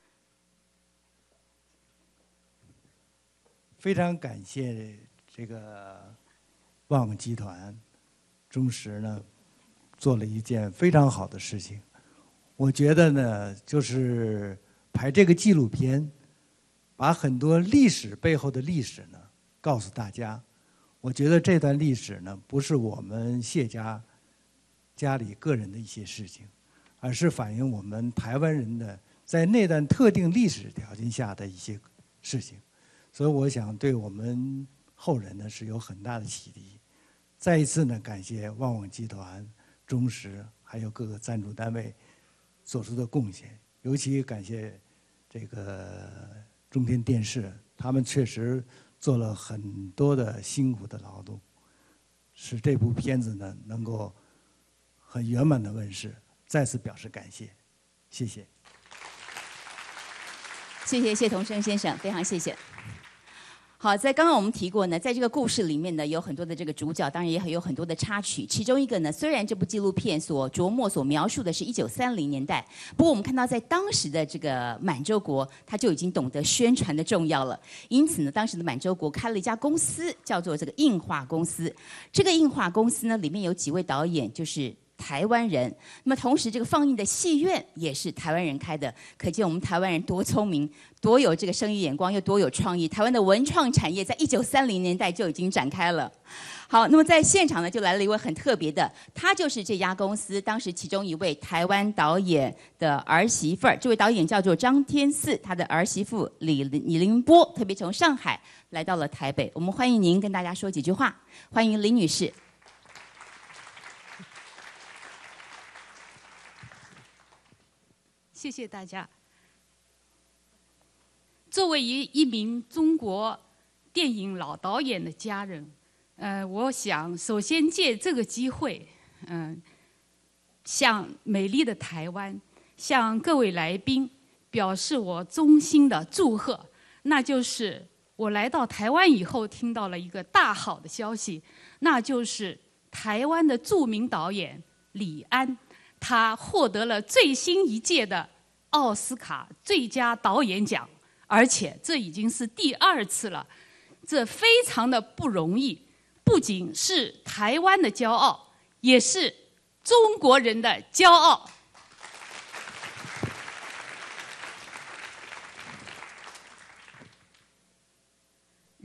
非常感谢这个旺旺集团中石呢，做了一件非常好的事情。我觉得呢，就是拍这个纪录片，把很多历史背后的历史呢告诉大家。我觉得这段历史呢，不是我们谢家里个人的一些事情，而是反映我们台湾人的在那段特定历史条件下的一些事情。所以我想对我们后人呢是有很大的启迪。再一次呢，感谢旺旺集团、中石还有各个赞助单位做出的贡献，尤其感谢这个中天电视，他们确实做了很多的辛苦的劳动，使这部片子呢能够很圆满的问世。再次表示感谢，谢谢。 谢谢谢同生先生，非常谢谢。好，在刚刚我们提过呢，在这个故事里面呢，有很多的这个主角，当然也有很多的插曲。其中一个呢，虽然这部纪录片所琢磨、所描述的是1930年代，不过我们看到在当时的这个满洲国，他就已经懂得宣传的重要了。因此呢，当时的满洲国开了一家公司，叫做这个映画公司。这个映画公司呢，里面有几位导演就是台湾人，那么同时这个放映的戏院也是台湾人开的，可见我们台湾人多聪明，多有这个生意眼光，又多有创意。台湾的文创产业在1930年代就已经展开了。好，那么在现场呢，就来了一位很特别的，他就是这家公司当时其中一位台湾导演的儿媳妇儿。这位导演叫做张天赐，他的儿媳妇李凌波特别从上海来到了台北。我们欢迎您跟大家说几句话，欢迎李女士。 谢谢大家。作为一名中国电影老导演的家人，我想首先借这个机会，向美丽的台湾，向各位来宾表示我衷心的祝贺。那就是我来到台湾以后，听到了一个大好的消息，那就是台湾的著名导演李安。他获得了最新一届的奥斯卡最佳导演奖，而且这已经是第2次了，这非常的不容易，不仅是台湾的骄傲，也是中国人的骄傲。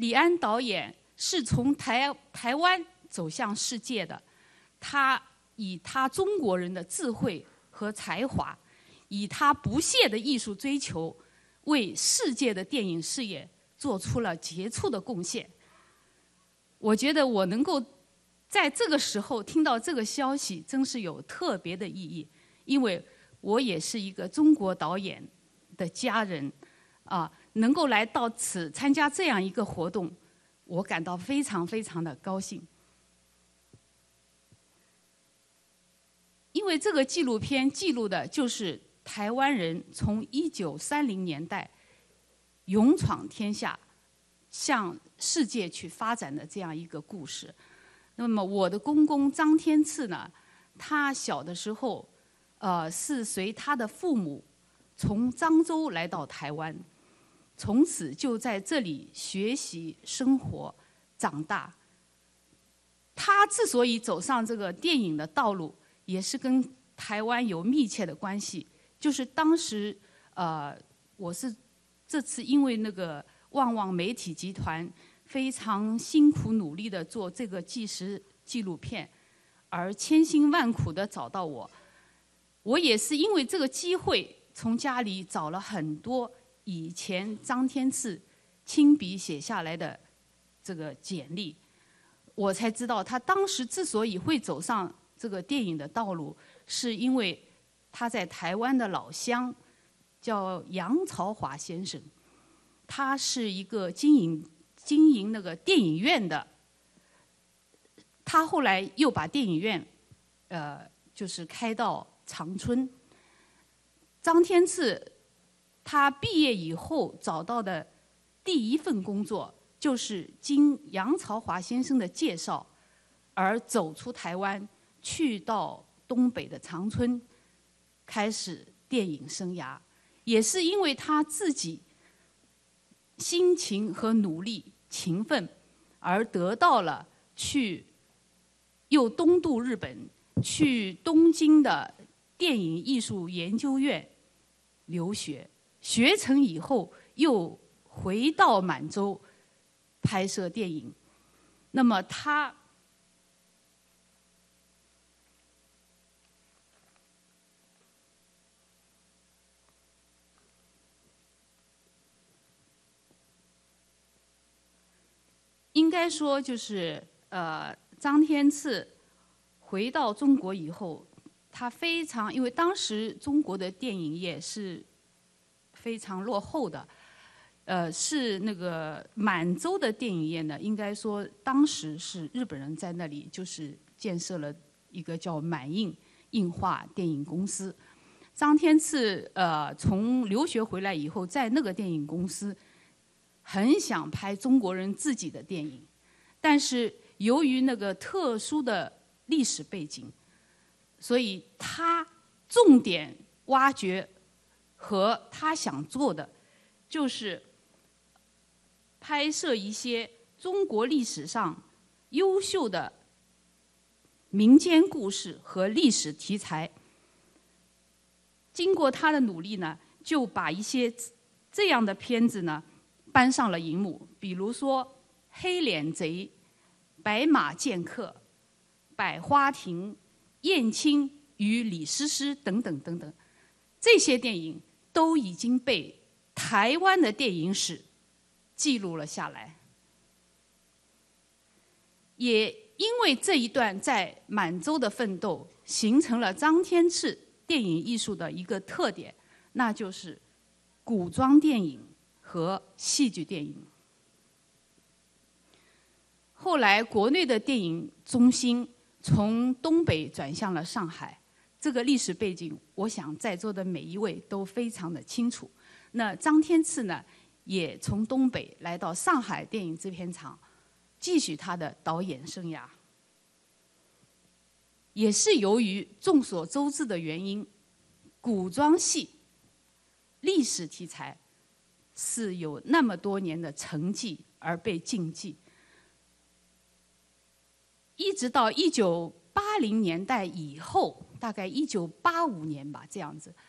李安导演是从台湾走向世界的，他以他中国人的智慧和才华，以他不懈的艺术追求，为世界的电影事业做出了杰出的贡献。我觉得我能够在这个时候听到这个消息，真是有特别的意义，因为我也是一个中国导演的家人，能够来到此参加这样一个活动，我感到非常非常的高兴。因为这个纪录片记录的就是台湾人从1930年代勇闯天下，向世界去发展的这样一个故事。那么我的公公张天赐呢，他小的时候，是随他的父母从漳州来到台湾，从此就在这里学习、生活、长大。他之所以走上这个电影的道路，也是跟台湾有密切的关系。就是当时，我是这次因为那个旺旺媒体集团非常辛苦努力的做这个纪实纪录片，而千辛万苦的找到我。我也是因为这个机会，从家里找了很多以前张天赐亲笔写下来的这个简历，我才知道他当时之所以会走上这个电影的道路，是因为他在台湾的老乡叫杨朝华先生，他是一个经营那个电影院的，他后来又把电影院就是开到长春。张天赐他毕业以后找到的第一份工作，就是经杨朝华先生的介绍而走出台湾，去到东北的长春，开始电影生涯。也是因为他自己辛勤和努力、勤奋，而得到了又东渡日本，去东京的电影艺术研究院留学，学成以后又回到满洲拍摄电影。那么他应该说就是张天赐回到中国以后，他非常，因为当时中国的电影业是非常落后的，是那个满洲的电影业呢，应该说当时是日本人在那里就是建设了一个叫满映映画电影公司。张天赐从留学回来以后，在那个电影公司很想拍中国人自己的电影，但是由于那个特殊的历史背景，所以他重点挖掘和他想做的就是拍摄一些中国历史上优秀的民间故事和历史题材。经过他的努力呢，就把一些这样的片子呢搬上了荧幕，比如说《黑脸贼》、《白马剑客》、《百花亭》、《燕青与李师师》等等等等，这些电影都已经被台湾的电影史记录了下来。也因为这一段在满洲的奋斗，形成了张天赐电影艺术的一个特点，那就是古装电影和戏剧电影。后来国内的电影中心从东北转向了上海，这个历史背景我想在座的每一位都非常的清楚。那张天赐呢，也从东北来到上海电影制片厂，继续他的导演生涯。也是由于众所周知的原因，古装戏历史题材是有那么多年的沉寂而被禁忌，一直到1980年代以后，大概1985年吧，这样子，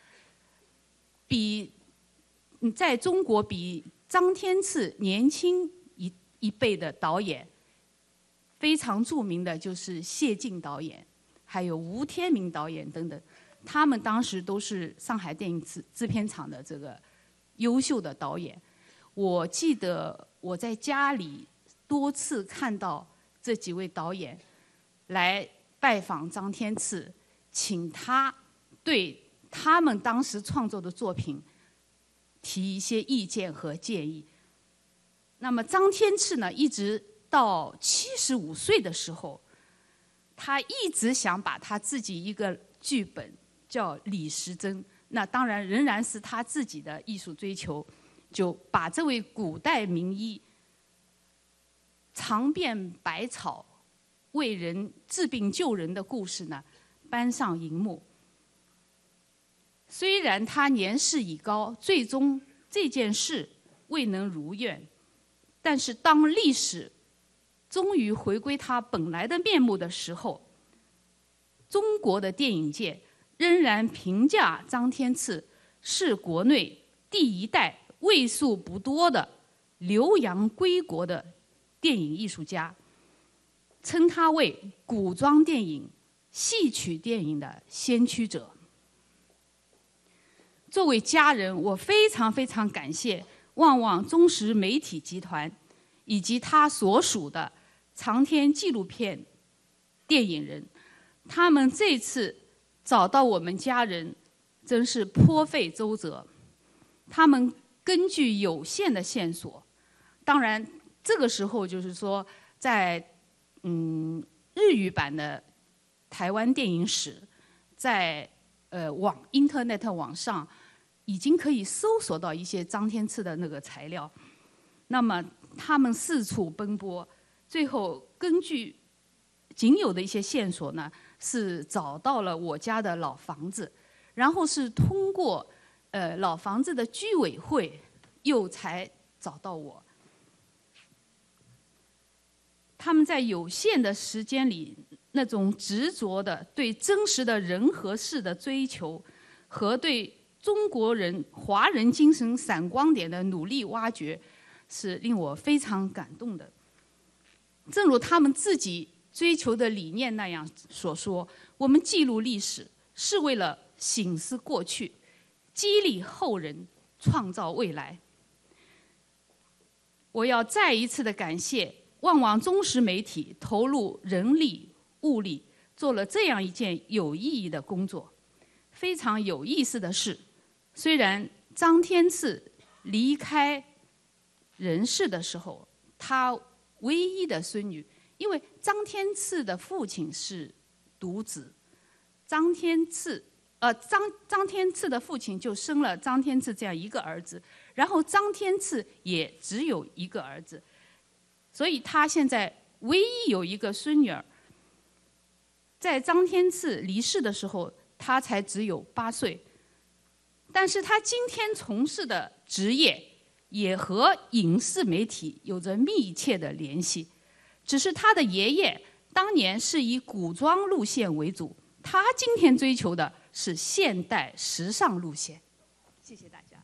在中国比张天赐年轻一辈的导演，非常著名的就是谢晋导演，还有吴天明导演等等，他们当时都是上海电影制片厂的这个优秀的导演。我记得我在家里多次看到这几位导演来拜访张天赐，请他对他们当时创作的作品提一些意见和建议。那么张天赐呢，一直到75岁的时候，他一直想把他自己一个剧本叫《李时珍》，那当然仍然是他自己的艺术追求，就把这位古代名医尝遍百草为人治病救人的故事呢搬上荧幕。虽然他年事已高，最终这件事未能如愿，但是当历史终于回归它本来的面目的时候，中国的电影界仍然评价张天赐是国内第一代为数不多的留洋归国的电影艺术家，称他为古装电影、戏曲电影的先驱者。作为家人，我非常非常感谢旺旺中实媒体集团以及他所属的长天纪录片电影人，他们这次找到我们家人真是颇费周折。他们根据有限的线索，当然这个时候就是说在日语版的台湾电影史，在Internet 网上已经可以搜索到一些张天赐的那个材料。那么他们四处奔波，最后根据仅有的一些线索呢，是找到了我家的老房子，然后是通过老房子的居委会又才找到我。他们在有限的时间里，那种执着的对真实的人和事的追求，和对中国人华人精神闪光点的努力挖掘，是令我非常感动的。正如他们自己追求的理念那样所说，我们记录历史是为了省思过去，激励后人创造未来。我要再一次的感谢旺旺中实媒体投入人力物力，做了这样一件有意义的工作。非常有意思的是，虽然张天赐离开人世的时候，他唯一的孙女，因为张天赐的父亲是独子，张天赐的父亲就生了张天赐这样一个儿子，然后张天赐也只有一个儿子，所以他现在唯一有一个孙女儿。在张天赐离世的时候，他才只有8岁，但是他今天从事的职业也和影视媒体有着密切的联系，只是他的爷爷当年是以古装路线为主，他今天追求的是现代时尚路线。谢谢大家。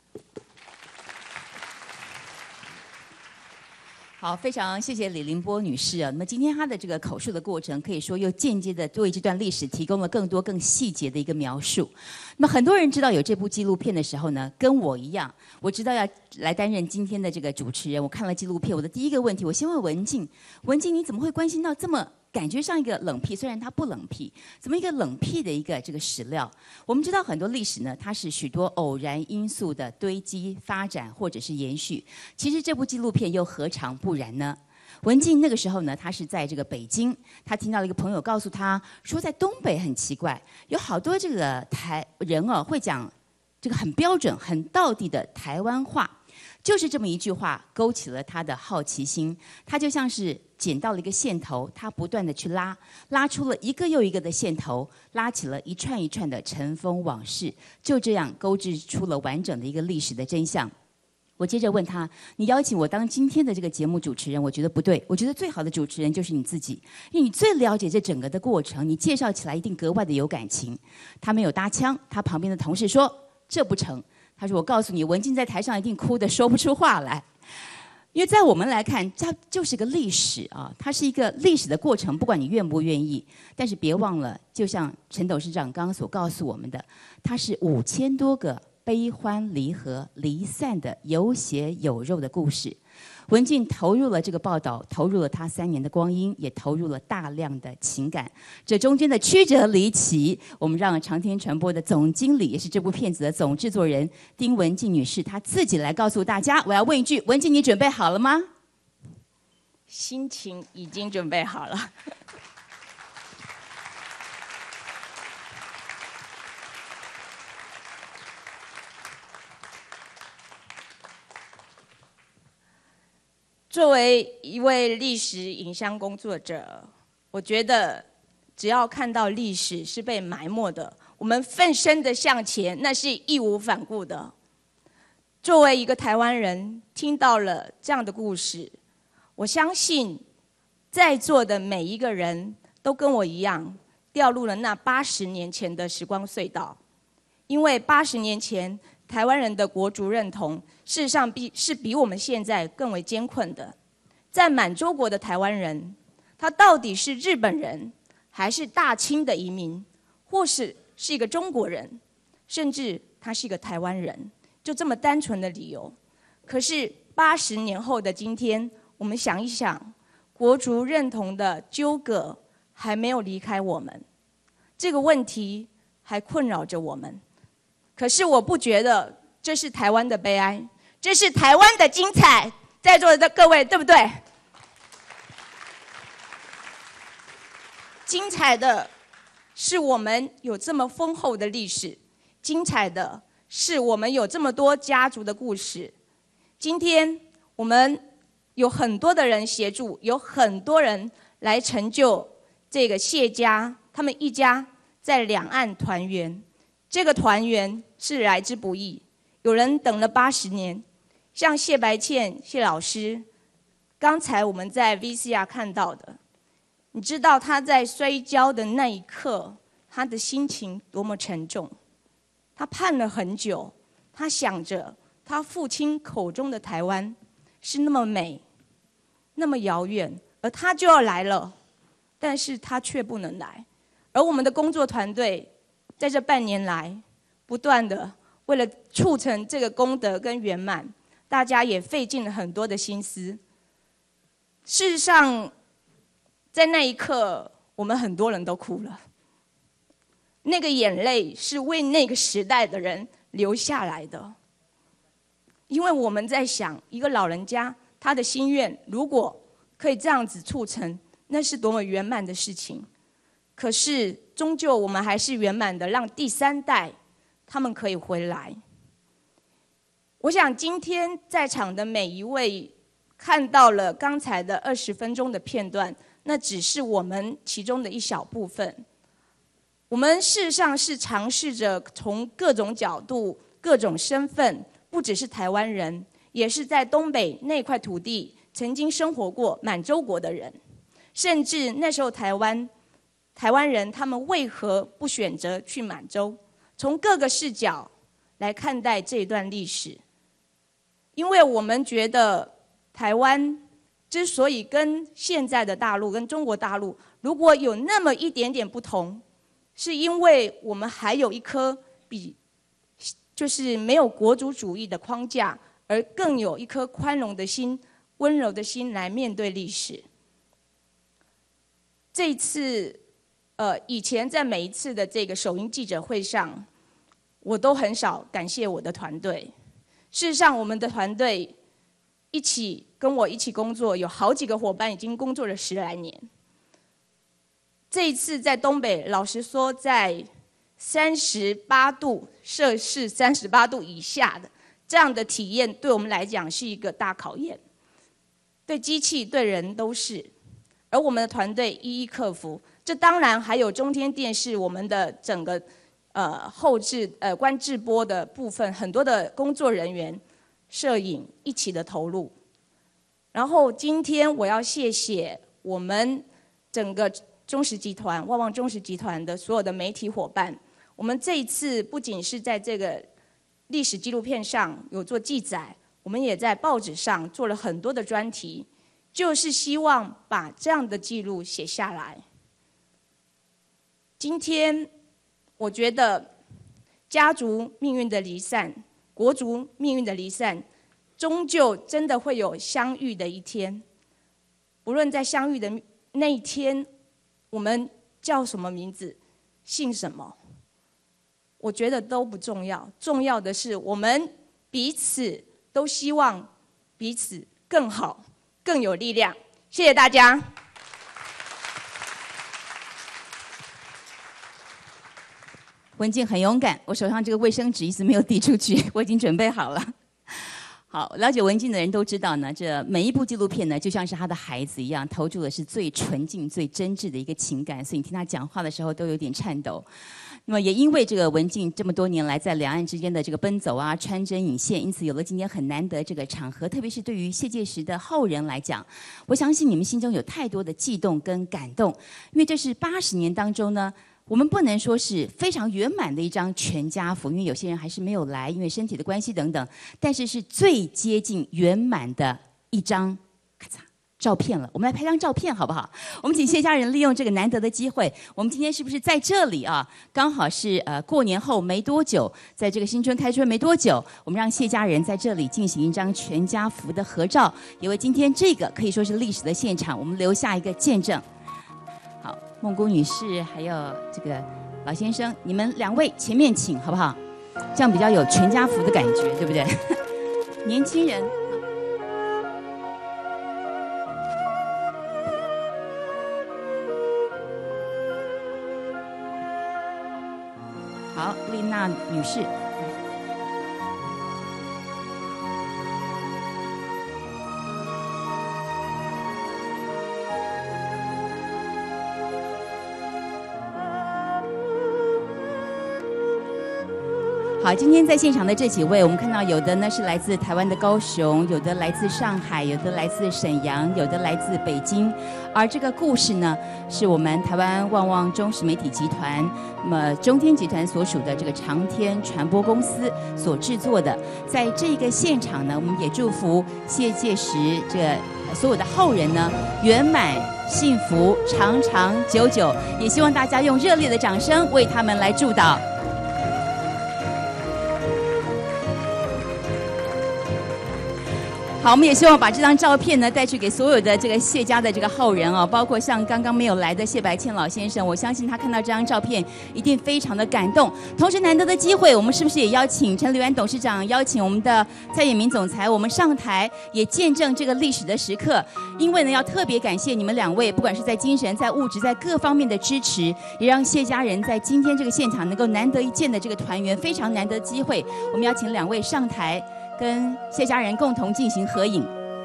好，非常谢谢李凌波女士啊。那么今天她的这个口述的过程，可以说又间接的为这段历史提供了更多更细节的一个描述。那么很多人知道有这部纪录片的时候呢，跟我一样，我知道要来担任今天的这个主持人。我看了纪录片，我的第一个问题，我先问文静，文静你怎么会关心到这么感觉上一个冷僻，虽然它不冷僻，怎么一个冷僻的一个这个史料？我们知道很多历史呢，它是许多偶然因素的堆积、发展或者是延续。其实这部纪录片又何尝不然呢？文静那个时候呢，他是在这个北京，他听到了一个朋友告诉他说，在东北很奇怪，有好多这个台人哦会讲这个很标准、很道地的台湾话。就是这么一句话勾起了他的好奇心，他就像是捡到了一个线头，他不断的去拉出了一个又一个的线头，拉起了一串一串的尘封往事，就这样勾织出了完整的一个历史的真相。我接着问他，你邀请我当今天的这个节目主持人，我觉得不对，我觉得最好的主持人就是你自己，因为你最了解这整个的过程，你介绍起来一定格外的有感情。他没有搭腔，他旁边的同事说这不成，他说我告诉你，文静在台上一定哭得说不出话来。 因为在我们来看，它就是个历史啊，它是一个历史的过程，不管你愿不愿意。但是别忘了，就像陈董事长刚刚所告诉我们的，它是5000多个悲欢离合、离散的有血有肉的故事。文静投入了这个报道，投入了他3年的光阴，也投入了大量的情感。这中间的曲折离奇，我们让长天传播的总经理，也是这部片子的总制作人丁文静女士，她自己来告诉大家。我要问一句，文静，你准备好了吗？ 心情已经准备好了。作为一位历史影像工作者，我觉得只要看到历史是被埋没的，我们奋身的向前，那是义无反顾的。作为一个台湾人，听到了这样的故事，我相信在座的每一个人都跟我一样，掉入了那80年前的时光隧道。因为80年前，台湾人的国族认同，事实上比我们现在更为艰困的。在满洲国的台湾人，他到底是日本人，还是大清的移民，或是一个中国人，甚至他是一个台湾人，就这么单纯的理由。可是80年后的今天，我们想一想，国族认同的纠葛还没有离开我们，这个问题还困扰着我们。可是我不觉得这是台湾的悲哀，这是台湾的精彩。在座的各位，对不对？精彩的是我们有这么丰厚的历史，精彩的是我们有这么多家族的故事。今天我们有很多的人协助，有很多人来成就这个谢家他们一家在两岸团圆。这个团圆是来之不易，有人等了80年，像谢白倩谢老师，刚才我们在 VCR 看到的，你知道他在摔跤的那一刻，他的心情多么沉重。他盼了很久，他想着他父亲口中的台湾是那么美，那么遥远，而他就要来了，但是他却不能来。而我们的工作团队在这半年来，不断的为了促成这个功德跟圆满，大家也费尽了很多的心思。事实上，在那一刻，我们很多人都哭了。那个眼泪是为那个时代的人流下来的，因为我们在想，一个老人家他的心愿，如果可以这样子促成，那是多么圆满的事情。可是，终究我们还是圆满的，让第3代他们可以回来。我想今天在场的每一位看到了刚才的20分钟的片段，那只是我们其中的一小部分。我们事实上是尝试着从各种角度、各种身份，不只是台湾人，也是在东北那块土地曾经生活过满洲国的人，甚至那时候台湾人他们为何不选择去满洲？从各个视角来看待这一段历史。因为我们觉得台湾之所以跟现在的大陆、跟中国大陆如果有那么一点点不同，是因为我们还有一颗就是没有国族主义的框架，而更有一颗宽容的心、温柔的心来面对历史。这一次以前在每一次的这个首映记者会上，我都很少感谢我的团队。事实上，我们的团队跟我一起工作，有好几个伙伴已经工作了10来年。这一次在东北，老实说，在38度摄氏38度以下的这样的体验，对我们来讲是一个大考验，对机器、对人都是。而我们的团队一一克服。这当然还有中天电视我们的整个后制观制播的部分，很多的工作人员、摄影一起的投入。然后今天我要谢谢我们整个中时集团、旺旺中时集团的所有的媒体伙伴。我们这一次不仅是在这个历史纪录片上有做记载， 我们也在报纸上做了很多的专题，就是希望把这样的记录写下来。今天，我觉得家族命运的离散，国族命运的离散，终究真的会有相遇的一天。不论在相遇的那一天，我们叫什么名字，姓什么，我觉得都不重要。重要的是，我们彼此都希望彼此更好，更有力量。谢谢大家。 文静很勇敢，我手上这个卫生纸一直没有递出去，我已经准备好了。好，了解文静的人都知道呢，这每一部纪录片呢，就像是他的孩子一样，投注的是最纯净、最真挚的一个情感，所以你听他讲话的时候都有点颤抖。那么也因为这个文静这么多年来在两岸之间的这个奔走啊、穿针引线，因此有了今天很难得这个场合，特别是对于谢介石的后人来讲，我相信你们心中有太多的悸动跟感动，因为这是80年当中呢。我们不能说是非常圆满的一张全家福，因为有些人还是没有来，因为身体的关系等等。但是是最接近圆满的一张咔嚓照片了。我们来拍张照片好不好？我们请谢家人利用这个难得的机会，我们今天是不是在这里啊？刚好是过年后没多久，在这个新春开春没多久，我们让谢家人在这里进行一张全家福的合照，也为今天这个可以说是历史的现场，我们留下一个见证。孟姑女士，还有这个老先生，你们2位前面请，好不好？这样比较有全家福的感觉，对不对？年轻人，好，丽娜女士。好，今天在现场的这几位，我们看到有的呢是来自台湾的高雄，有的来自上海，有的来自沈阳，有的来自北京。而这个故事呢，是我们台湾旺旺中时媒体集团，那么中天集团所属的这个长天传播公司所制作的。在这个现场呢，我们也祝福谢介石这个所有的后人呢圆满幸福，长长久久。也希望大家用热烈的掌声为他们来祝祷。好，我们也希望把这张照片呢带去给所有的这个谢家的这个后人哦，包括像刚刚没有来的谢白倩老先生，我相信他看到这张照片一定非常的感动。同时难得的机会，我们是不是也邀请陈履安董事长，邀请我们的蔡衍明总裁，我们上台也见证这个历史的时刻？因为呢，要特别感谢你们2位，不管是在精神、在物质、在各方面的支持，也让谢家人在今天这个现场能够难得一见的这个团圆，非常难得的机会。我们邀请2位上台。跟谢家人共同进行合影。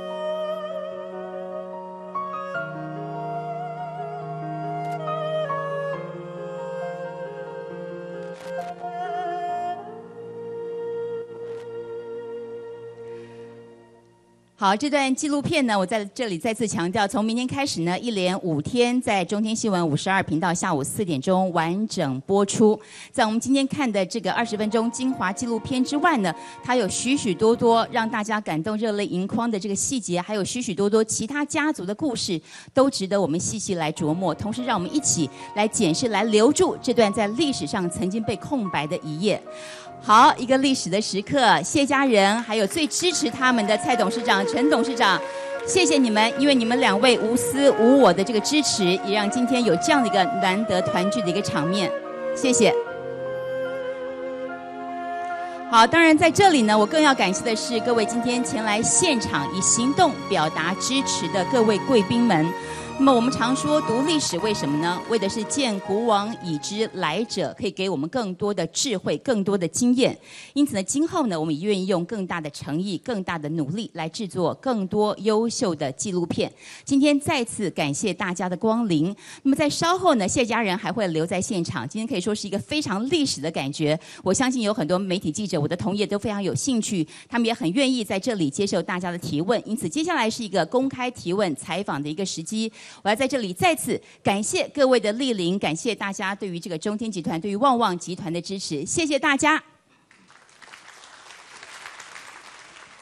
好，这段纪录片呢，我在这里再次强调，从明天开始呢，一连5天在中天新闻52频道下午4点钟完整播出。在我们今天看的这个20分钟精华纪录片之外呢，它有许许多多让大家感动热泪盈眶的这个细节，还有许许多多其他家族的故事，都值得我们细细来琢磨。同时，让我们一起来检视、来留住这段在历史上曾经被空白的一页。好，一个历史的时刻，谢家人还有最支持他们的蔡董事长、陈董事长，谢谢你们，因为你们2位无私无我的这个支持，也让今天有这样的一个难得团聚的一个场面，谢谢。好，当然在这里呢，我更要感谢的是各位今天前来现场以行动表达支持的各位贵宾们。那么我们常说读历史为什么呢？为的是见古往已知来者，可以给我们更多的智慧、更多的经验。因此呢，今后呢，我们也愿意用更大的诚意、更大的努力来制作更多优秀的纪录片。今天再次感谢大家的光临。那么在稍后呢，谢家人还会留在现场。今天可以说是一个非常历史的感觉。我相信有很多媒体记者，我的同业都非常有兴趣，他们也很愿意在这里接受大家的提问。因此，接下来是一个公开提问、采访的一个时机。我要在这里再次感谢各位的莅临，感谢大家对于这个中天集团、对于旺旺集团的支持，谢谢大家。